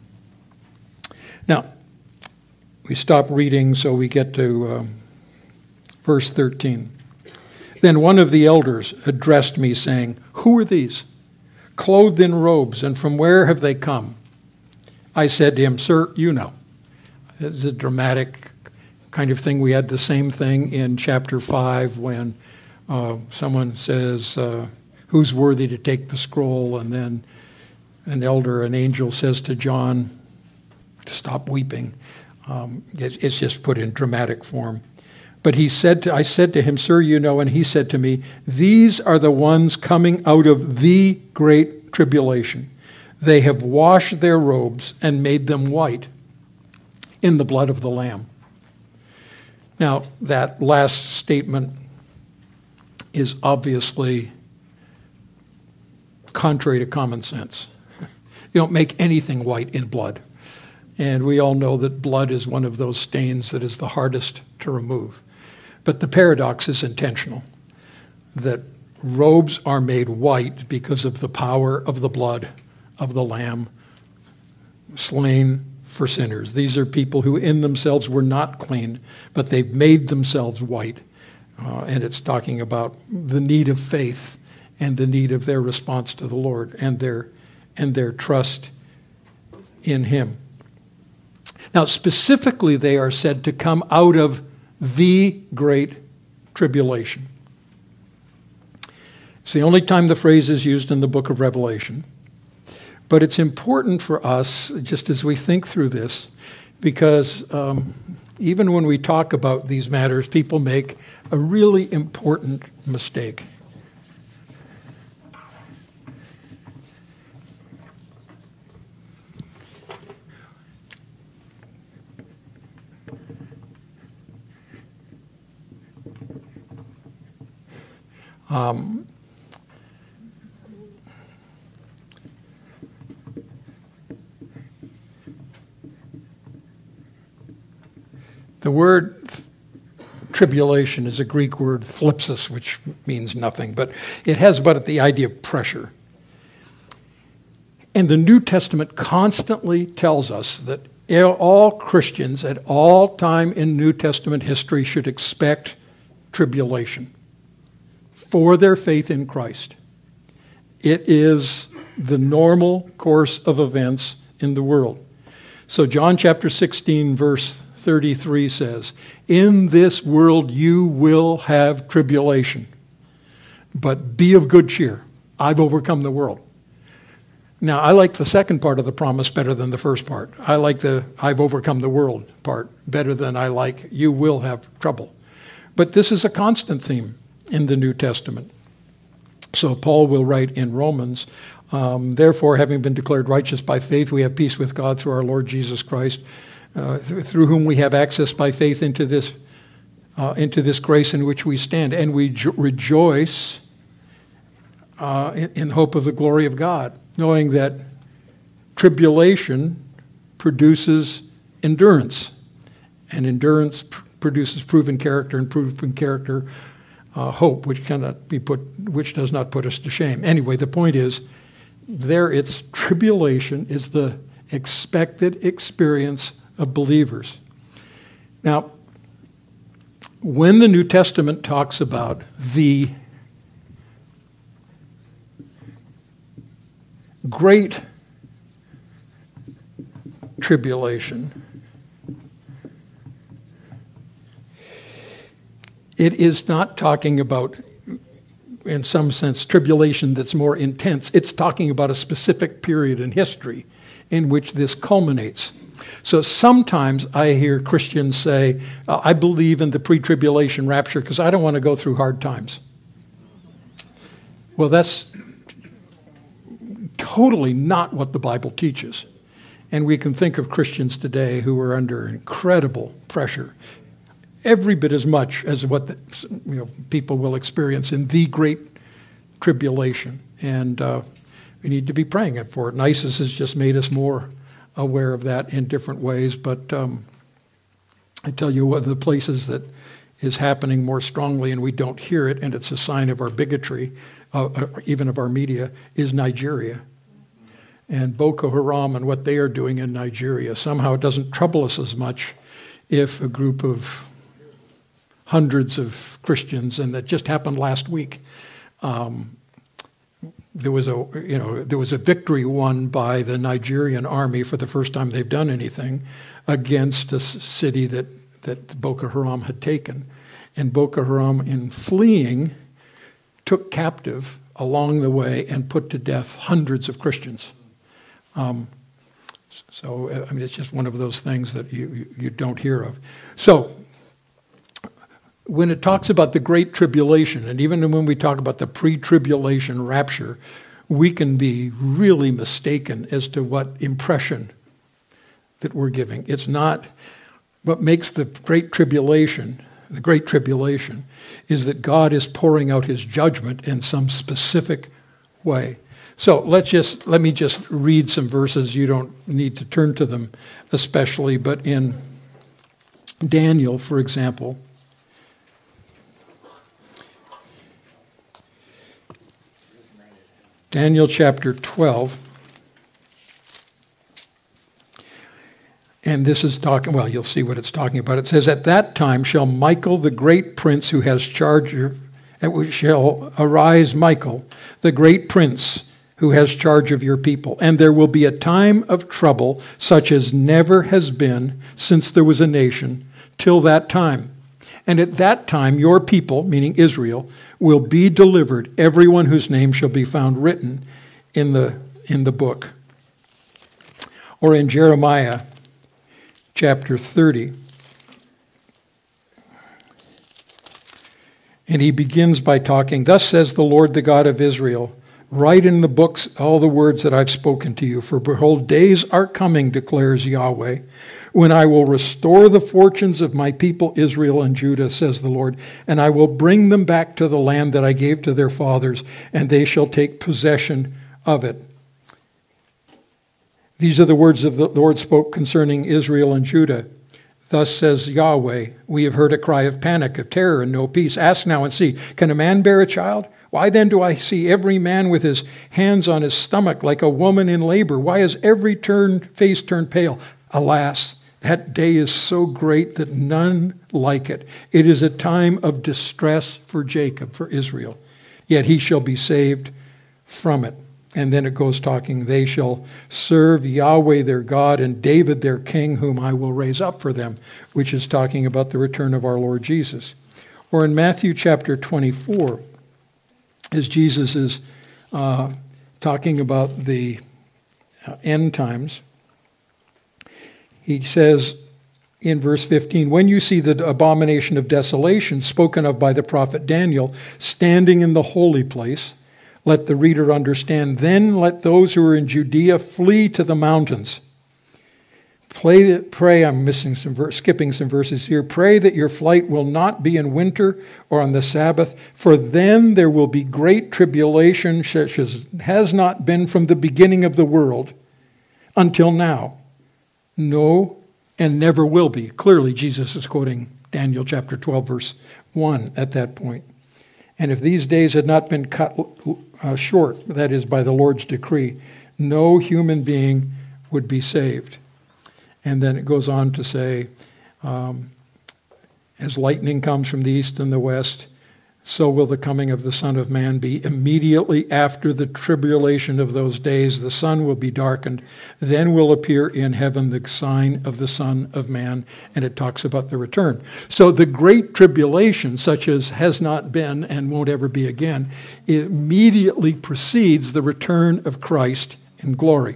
Now, we stop reading so we get to um, verse thirteen. Then one of the elders addressed me, saying, "Who are these, clothed in robes, and from where have they come?" I said to him, "Sir, you know." This is a dramatic kind of thing. We had the same thing in chapter five when uh, someone says, uh, who's worthy to take the scroll? And then an elder, an angel says to John, stop weeping. Um, it, it's just put in dramatic form. But he said to, I said to him, sir, you know, and he said to me, these are the ones coming out of the great tribulation. They have washed their robes and made them white in the blood of the Lamb. Now, that last statement is obviously contrary to common sense. You don't make anything white in blood. And we all know that blood is one of those stains that is the hardest to remove. But the paradox is intentional, that robes are made white because of the power of the blood of the Lamb slain for sinners. These are people who in themselves were not clean, but they've made themselves white. Uh, and it's talking about the need of faith and the need of their response to the Lord and their and their trust in Him. Now, specifically, they are said to come out of the great tribulation. It's the only time the phrase is used in the book of Revelation. But it's important for us, just as we think through this, because um, even when we talk about these matters, people make a really important mistake. Um, the word tribulation is a Greek word, thlipsis, which means nothing, but it has about it the idea of pressure. And the New Testament constantly tells us that all Christians at all time in New Testament history should expect tribulation for their faith in Christ. It is the normal course of events in the world. So John chapter sixteen, verse thirty-three says, in this world you will have tribulation, but be of good cheer. I've overcome the world. Now, I like the second part of the promise better than the first part. I like the I've overcome the world part better than I like you will have trouble. But this is a constant theme in the New Testament. So Paul will write in Romans, um, therefore, having been declared righteous by faith, we have peace with God through our Lord Jesus Christ, uh, th- through whom we have access by faith into this uh, into this grace in which we stand, and we jo- rejoice uh, in, in hope of the glory of God, knowing that tribulation produces endurance, and endurance pr- produces proven character, and proven character Uh, hope, which cannot be put, which does not put us to shame. Anyway, the point is, there it's tribulation is the expected experience of believers. Now, when the New Testament talks about the great tribulation, it is not talking about, in some sense, tribulation that's more intense. It's talking about a specific period in history in which this culminates. So sometimes I hear Christians say, I believe in the pre-tribulation rapture because I don't want to go through hard times. Well, that's totally not what the Bible teaches. And we can think of Christians today who are under incredible pressure, every bit as much as what the, you know, people will experience in the great tribulation. And uh, we need to be praying for it. And ISIS has just made us more aware of that in different ways. But um, I tell you, one of the places that is happening more strongly, and we don't hear it, and it's a sign of our bigotry, uh, uh, even of our media, is Nigeria. And Boko Haram and what they are doing in Nigeria somehow doesn't trouble us as much if a group of hundreds of Christians, and that just happened last week. Um, there was a, you know, there was a victory won by the Nigerian army for the first time they've done anything against a city that that Boko Haram had taken. And Boko Haram, in fleeing, took captive along the way and put to death hundreds of Christians. Um, so, I mean, it's just one of those things that you, you, you don't hear of. So, when it talks about the Great Tribulation, and even when we talk about the pre-tribulation rapture, we can be really mistaken as to what impression that we're giving. It's not what makes the Great Tribulation, the Great Tribulation, is that God is pouring out his judgment in some specific way. So let's just let me just read some verses. You don't need to turn to them especially, but in Daniel, for example, Daniel chapter twelve, and this is talking, well, you'll see what it's talking about. It says, "At that time shall Michael, the great prince who has charge, of, shall arise Michael, the great prince who has charge of your people. And there will be a time of trouble such as never has been since there was a nation till that time. And at that time your people," meaning Israel, "will be delivered, everyone whose name shall be found written in the in the book." Or in Jeremiah chapter thirty. And he begins by talking, "Thus says the Lord, the God of Israel, write in the books all the words that I've spoken to you. For behold, days are coming, declares Yahweh, when I will restore the fortunes of my people Israel and Judah, says the Lord, and I will bring them back to the land that I gave to their fathers, and they shall take possession of it." These are the words of the Lord spoke concerning Israel and Judah. "Thus says Yahweh, we have heard a cry of panic, of terror, and no peace. Ask now and see, can a man bear a child? Why then do I see every man with his hands on his stomach like a woman in labor? Why is every turn, face turned pale? Alas, that day is so great that none like it. It is a time of distress for Jacob, for Israel. Yet he shall be saved from it." And then it goes talking, "They shall serve Yahweh their God and David their king, whom I will raise up for them," which is talking about the return of our Lord Jesus. Or in Matthew chapter twenty-four, as Jesus is uh, talking about the uh, end times, he says in verse fifteen, "When you see the abomination of desolation spoken of by the prophet Daniel standing in the holy place, let the reader understand. Then let those who are in Judea flee to the mountains. Pray, pray I'm missing some verse, skipping some verses here. Pray that your flight will not be in winter or on the Sabbath, for then there will be great tribulation such as has not been from the beginning of the world until now. No, and never will be." Clearly, Jesus is quoting Daniel chapter twelve, verse one at that point. "And if these days had not been cut uh, short, that is, by the Lord's decree, no human being would be saved." And then it goes on to say, um, "As lightning comes from the east and the west, so will the coming of the Son of Man be. Immediately after the tribulation of those days, the sun will be darkened. Then will appear in heaven the sign of the Son of Man." And it talks about the return. So the great tribulation, such as has not been and won't ever be again, immediately precedes the return of Christ in glory.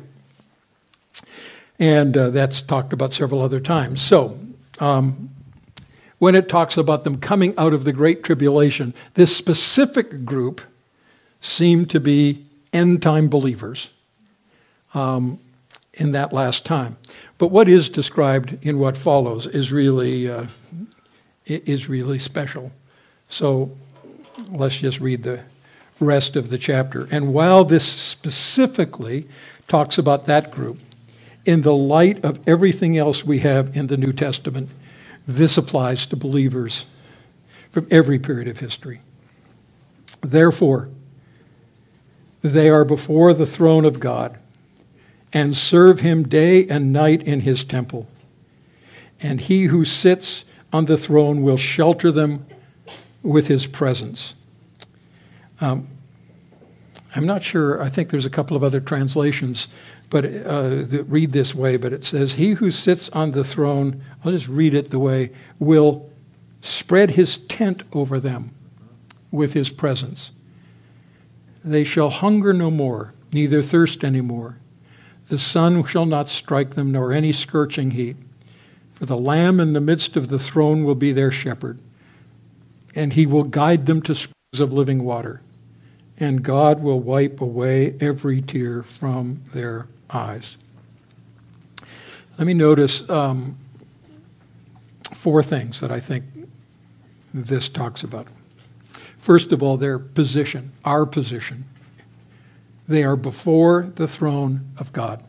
And uh, that's talked about several other times. So, um, when it talks about them coming out of the Great Tribulation, this specific group seem to be end-time believers um, in that last time. But what is described in what follows is really, uh, is really special. So let's just read the rest of the chapter. "And while this specifically talks about that group, in the light of everything else we have in the New Testament, this applies to believers from every period of history. Therefore, they are before the throne of God and serve him day and night in his temple. And he who sits on the throne will shelter them with his presence." Um, I'm not sure. I think there's a couple of other translations but uh, read this way, but it says, he who sits on the throne, I'll just read it the way, will spread his tent over them with his presence. They shall hunger no more, neither thirst any more. The sun shall not strike them, nor any scorching heat. For the Lamb in the midst of the throne will be their shepherd, and he will guide them to springs of living water. And God will wipe away every tear from their eyes. Let me notice um, four things that I think this talks about. First of all, their position, our position. They are before the throne of God.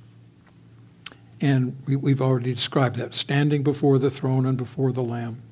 And we, we've already described that, standing before the throne and before the Lamb.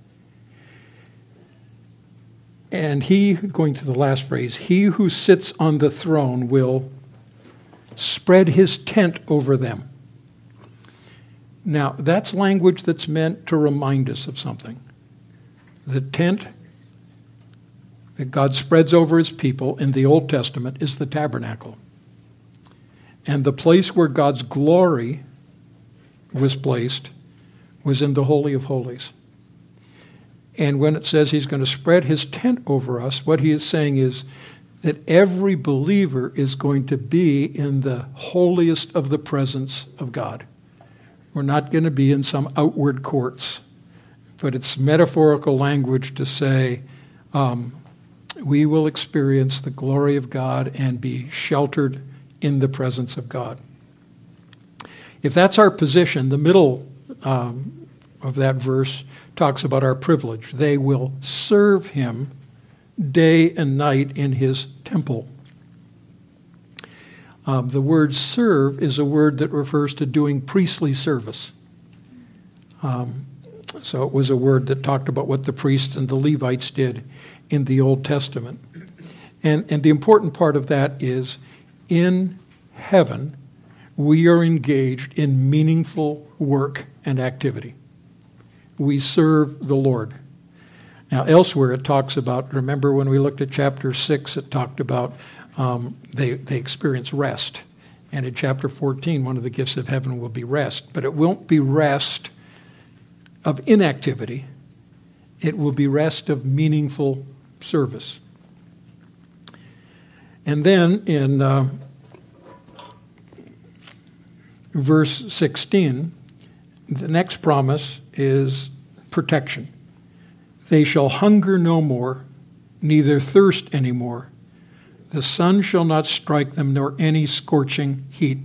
And he, going to the last phrase, he who sits on the throne will spread his tent over them. Now, that's language that's meant to remind us of something. The tent that God spreads over his people in the Old Testament is the tabernacle. And the place where God's glory was placed was in the Holy of Holies. And when it says he's going to spread his tent over us, what he is saying is that every believer is going to be in the holiest of the presence of God. We're not going to be in some outward courts, but it's metaphorical language to say um, we will experience the glory of God and be sheltered in the presence of God. If that's our position, the middle um, of that verse talks about our privilege. They will serve him day and night in his temple. Um, the word serve is a word that refers to doing priestly service. Um, so it was a word that talked about what the priests and the Levites did in the Old Testament. And, and the important part of that is in heaven, we are engaged in meaningful work and activity. We serve the Lord. Now, elsewhere it talks about, remember when we looked at chapter six, it talked about um, they, they experience rest. And in chapter fourteen, one of the gifts of heaven will be rest. But it won't be rest of inactivity. It will be rest of meaningful service. And then in uh, verse sixteen, the next promise is protection. They shall hunger no more, neither thirst any more. The sun shall not strike them, nor any scorching heat.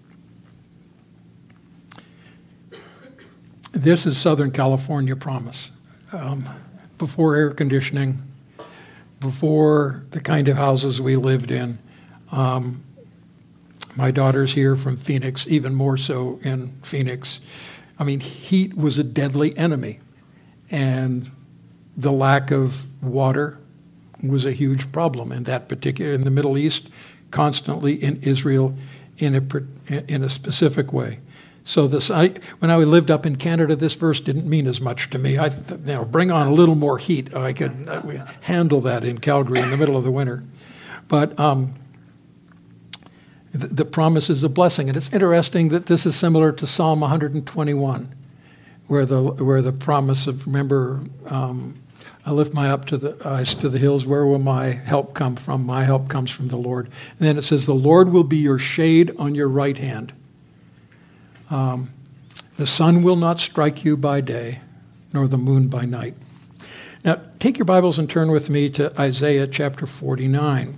This is Southern California promise. Um, before air conditioning, before the kind of houses we lived in. Um, my daughter's here from Phoenix, even more so in Phoenix. I mean, heat was a deadly enemy, and the lack of water was a huge problem in that particular, in the Middle East, constantly in Israel, in a in a specific way. So this, I, when I lived up in Canada, this verse didn't mean as much to me. I, you know, bring on a little more heat. I could uh, handle that in Calgary in the middle of the winter. But um, the, the promise is a blessing, and it's interesting that this is similar to Psalm one twenty-one, where the where the promise of remember. Um, I lift my up to the eyes to the hills. Where will my help come from? My help comes from the Lord. And then it says, the Lord will be your shade on your right hand. Um, the sun will not strike you by day, nor the moon by night. Now, take your Bibles and turn with me to Isaiah chapter forty-nine.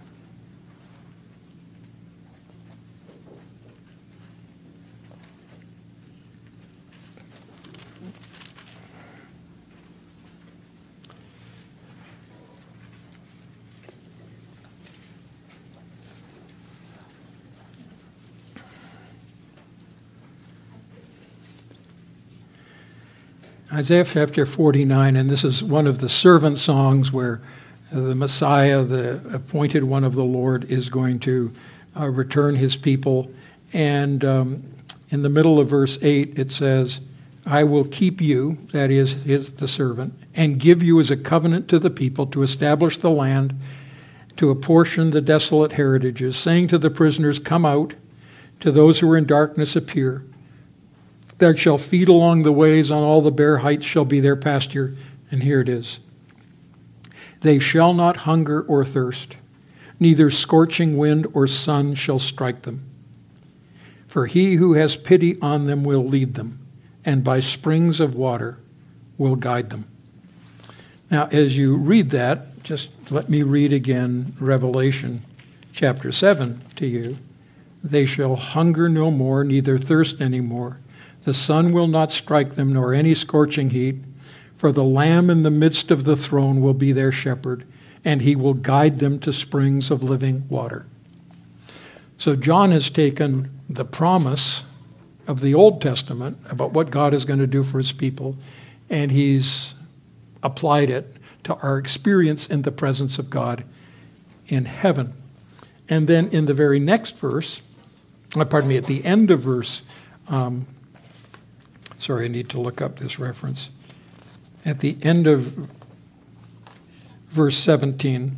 Isaiah chapter forty-nine, and this is one of the servant songs where the Messiah, the appointed one of the Lord, is going to uh, return his people. And um, in the middle of verse eight, it says, I will keep you, that is, his, the servant, and give you as a covenant to the people to establish the land, to apportion the desolate heritages, saying to the prisoners, come out, To those who are in darkness appear. They shall feed along the ways, on all the bare heights shall be their pasture. And here it is. They shall not hunger or thirst, neither scorching wind or sun shall strike them. For he who has pity on them will lead them, and by springs of water will guide them. Now, as you read that, just let me read again Revelation chapter seven to you. They shall hunger no more, neither thirst any more. The sun will not strike them, nor any scorching heat. For the Lamb in the midst of the throne will be their shepherd, and he will guide them to springs of living water. So John has taken the promise of the Old Testament about what God is going to do for his people, and he's applied it to our experience in the presence of God in heaven. And then in the very next verse, uh, pardon me, at the end of verse, um, sorry, I need to look up this reference. At the end of verse seventeen,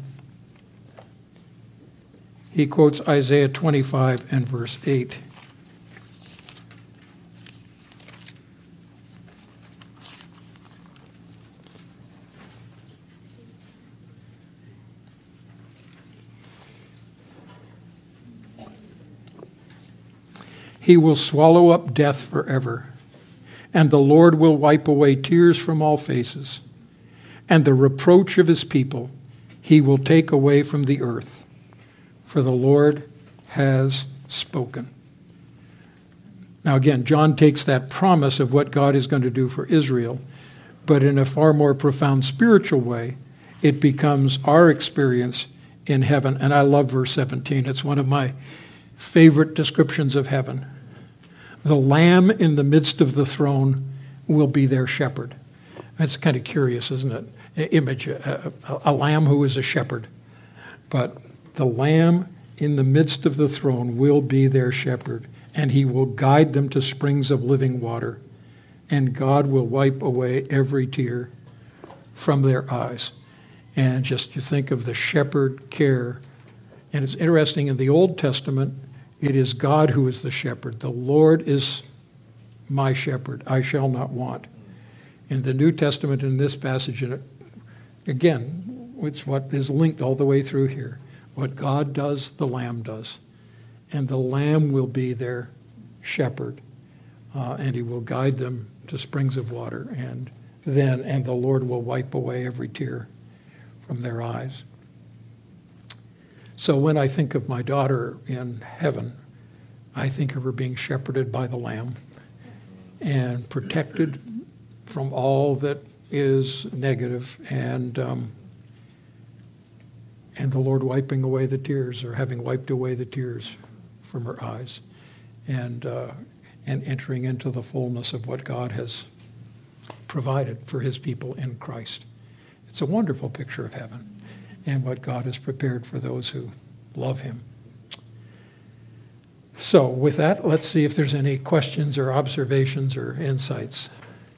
he quotes Isaiah twenty-five and verse eight. He will swallow up death forever, and the Lord will wipe away tears from all faces, and the reproach of his people he will take away from the earth, for the Lord has spoken. Now again, John takes that promise of what God is going to do for Israel, but in a far more profound spiritual way, it becomes our experience in heaven. And I love verse seventeen. It's one of my favorite descriptions of heaven. The Lamb in the midst of the throne will be their shepherd. That's kind of curious, isn't it? An image, a, a, a lamb who is a shepherd. But the Lamb in the midst of the throne will be their shepherd, and he will guide them to springs of living water, and God will wipe away every tear from their eyes. And just you think of the shepherd care. And it's interesting, in the Old Testament, it is God who is the shepherd. The Lord is my shepherd. I shall not want. In the New Testament, in this passage, and again, it's what is linked all the way through here. What God does, the Lamb does. And the Lamb will be their shepherd. Uh, and he will guide them to springs of water. And then, and the Lord will wipe away every tear from their eyes. So when I think of my daughter in heaven, I think of her being shepherded by the Lamb and protected from all that is negative, and um, and the Lord wiping away the tears, or having wiped away the tears from her eyes, and uh, and entering into the fullness of what God has provided for his people in Christ. It's a wonderful picture of heaven and what God has prepared for those who love him. So with that, let's see if there's any questions or observations or insights.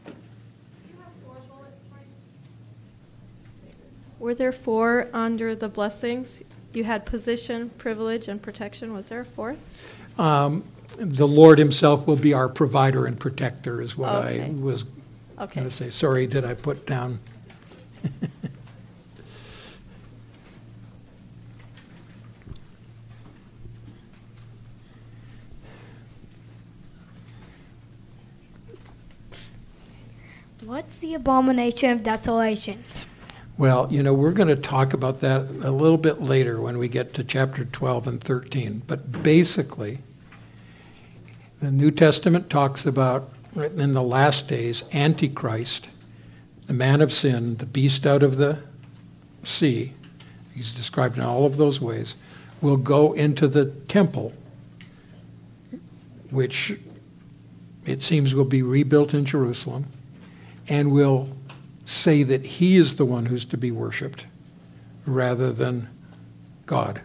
Were there four under the blessings? You had position, privilege, and protection. Was there a fourth? Um, the Lord himself will be our provider and protector, is what Okay. I was Okay. going to say. Sorry, did I put down? What's the abomination of desolations? Well, you know, we're going to talk about that a little bit later when we get to chapter twelve and thirteen. But basically, the New Testament talks about, in the last days, Antichrist, the man of sin, the beast out of the sea, he's described in all of those ways, will go into the temple, which it seems will be rebuilt in Jerusalem, and will say that he is the one who's to be worshipped rather than God.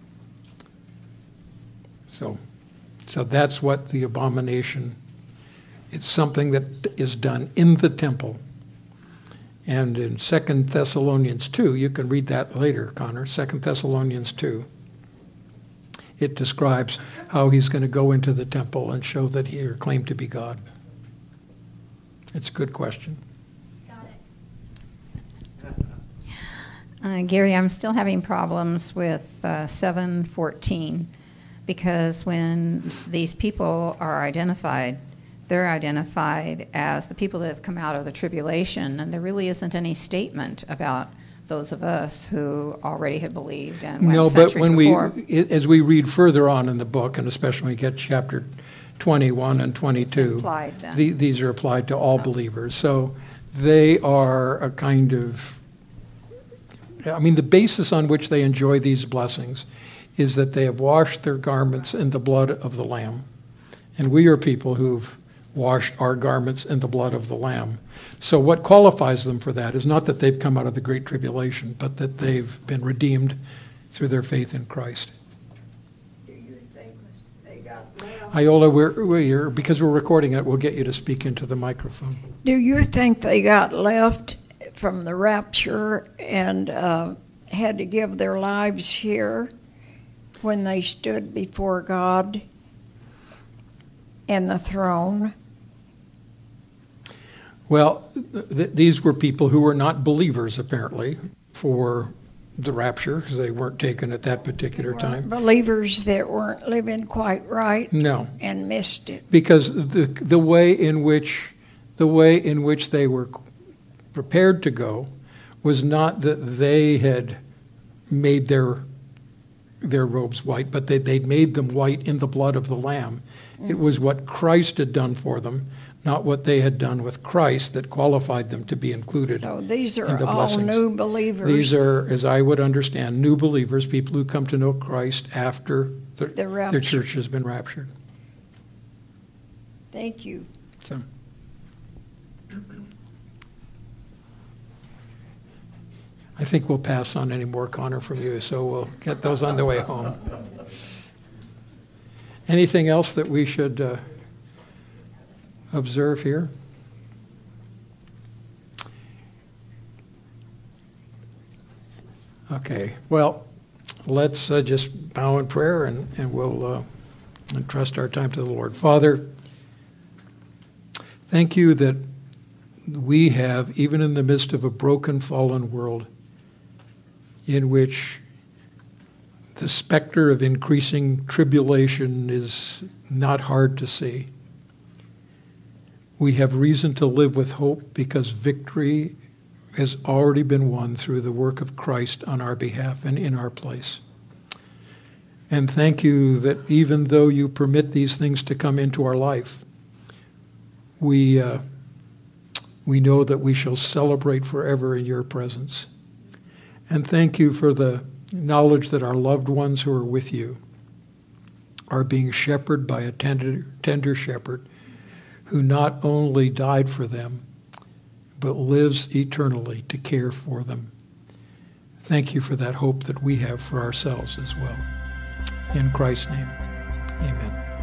So, so that's what the abomination, it's something that is done in the temple. And in Second Thessalonians two, you can read that later, Connor, Second Thessalonians two, it describes how he's going to go into the temple and show that he or claim to be God. It's a good question. Uh, Gary, I'm still having problems with uh, seven fourteen, because when these people are identified, they're identified as the people that have come out of the tribulation, and there really isn't any statement about those of us who already have believed and went No, but centuries when before. we, as we read further on in the book, and especially when we get chapter twenty-one and twenty-two, implied then. the, these are applied to all believers. So they are a kind of, I mean, the basis on which they enjoy these blessings is that they have washed their garments in the blood of the Lamb. And we are people who've washed our garments in the blood of the Lamb. So what qualifies them for that is not that they've come out of the Great Tribulation, but that they've been redeemed through their faith in Christ. Do you think they got left? Iola, we're, we're, because we're recording it, we'll get you to speak into the microphone. Do you think they got left from the rapture and uh, had to give their lives here when they stood before God and the throne? Well, th- these were people who were not believers, apparently, for the rapture, because they weren't taken at that particular time. Believers that weren't living quite right. No, And missed it. because the the way in which the way in which they were prepared to go was not that they had made their their robes white, but they they made them white in the blood of the Lamb. Mm-hmm. It was what Christ had done for them, not what they had done with Christ, that qualified them to be included. So these are in the all blessings. new believers. These are, as I would understand, new believers, people who come to know Christ after the, The rapture. their church has been raptured. Thank you. So. I think we'll pass on any more, Connor, from you, so we'll get those on the way home. Anything else that we should uh, observe here? Okay, well, let's uh, just bow in prayer and, and we'll uh, entrust our time to the Lord. Father, thank you that we have, even in the midst of a broken, fallen world, in which the specter of increasing tribulation is not hard to see. We have reason to live with hope because victory has already been won through the work of Christ on our behalf and in our place. And thank you that even though you permit these things to come into our life, we, uh, we know that we shall celebrate forever in your presence. And thank you for the knowledge that our loved ones who are with you are being shepherded by a tender, tender shepherd who not only died for them, but lives eternally to care for them. Thank you for that hope that we have for ourselves as well. In Christ's name, amen.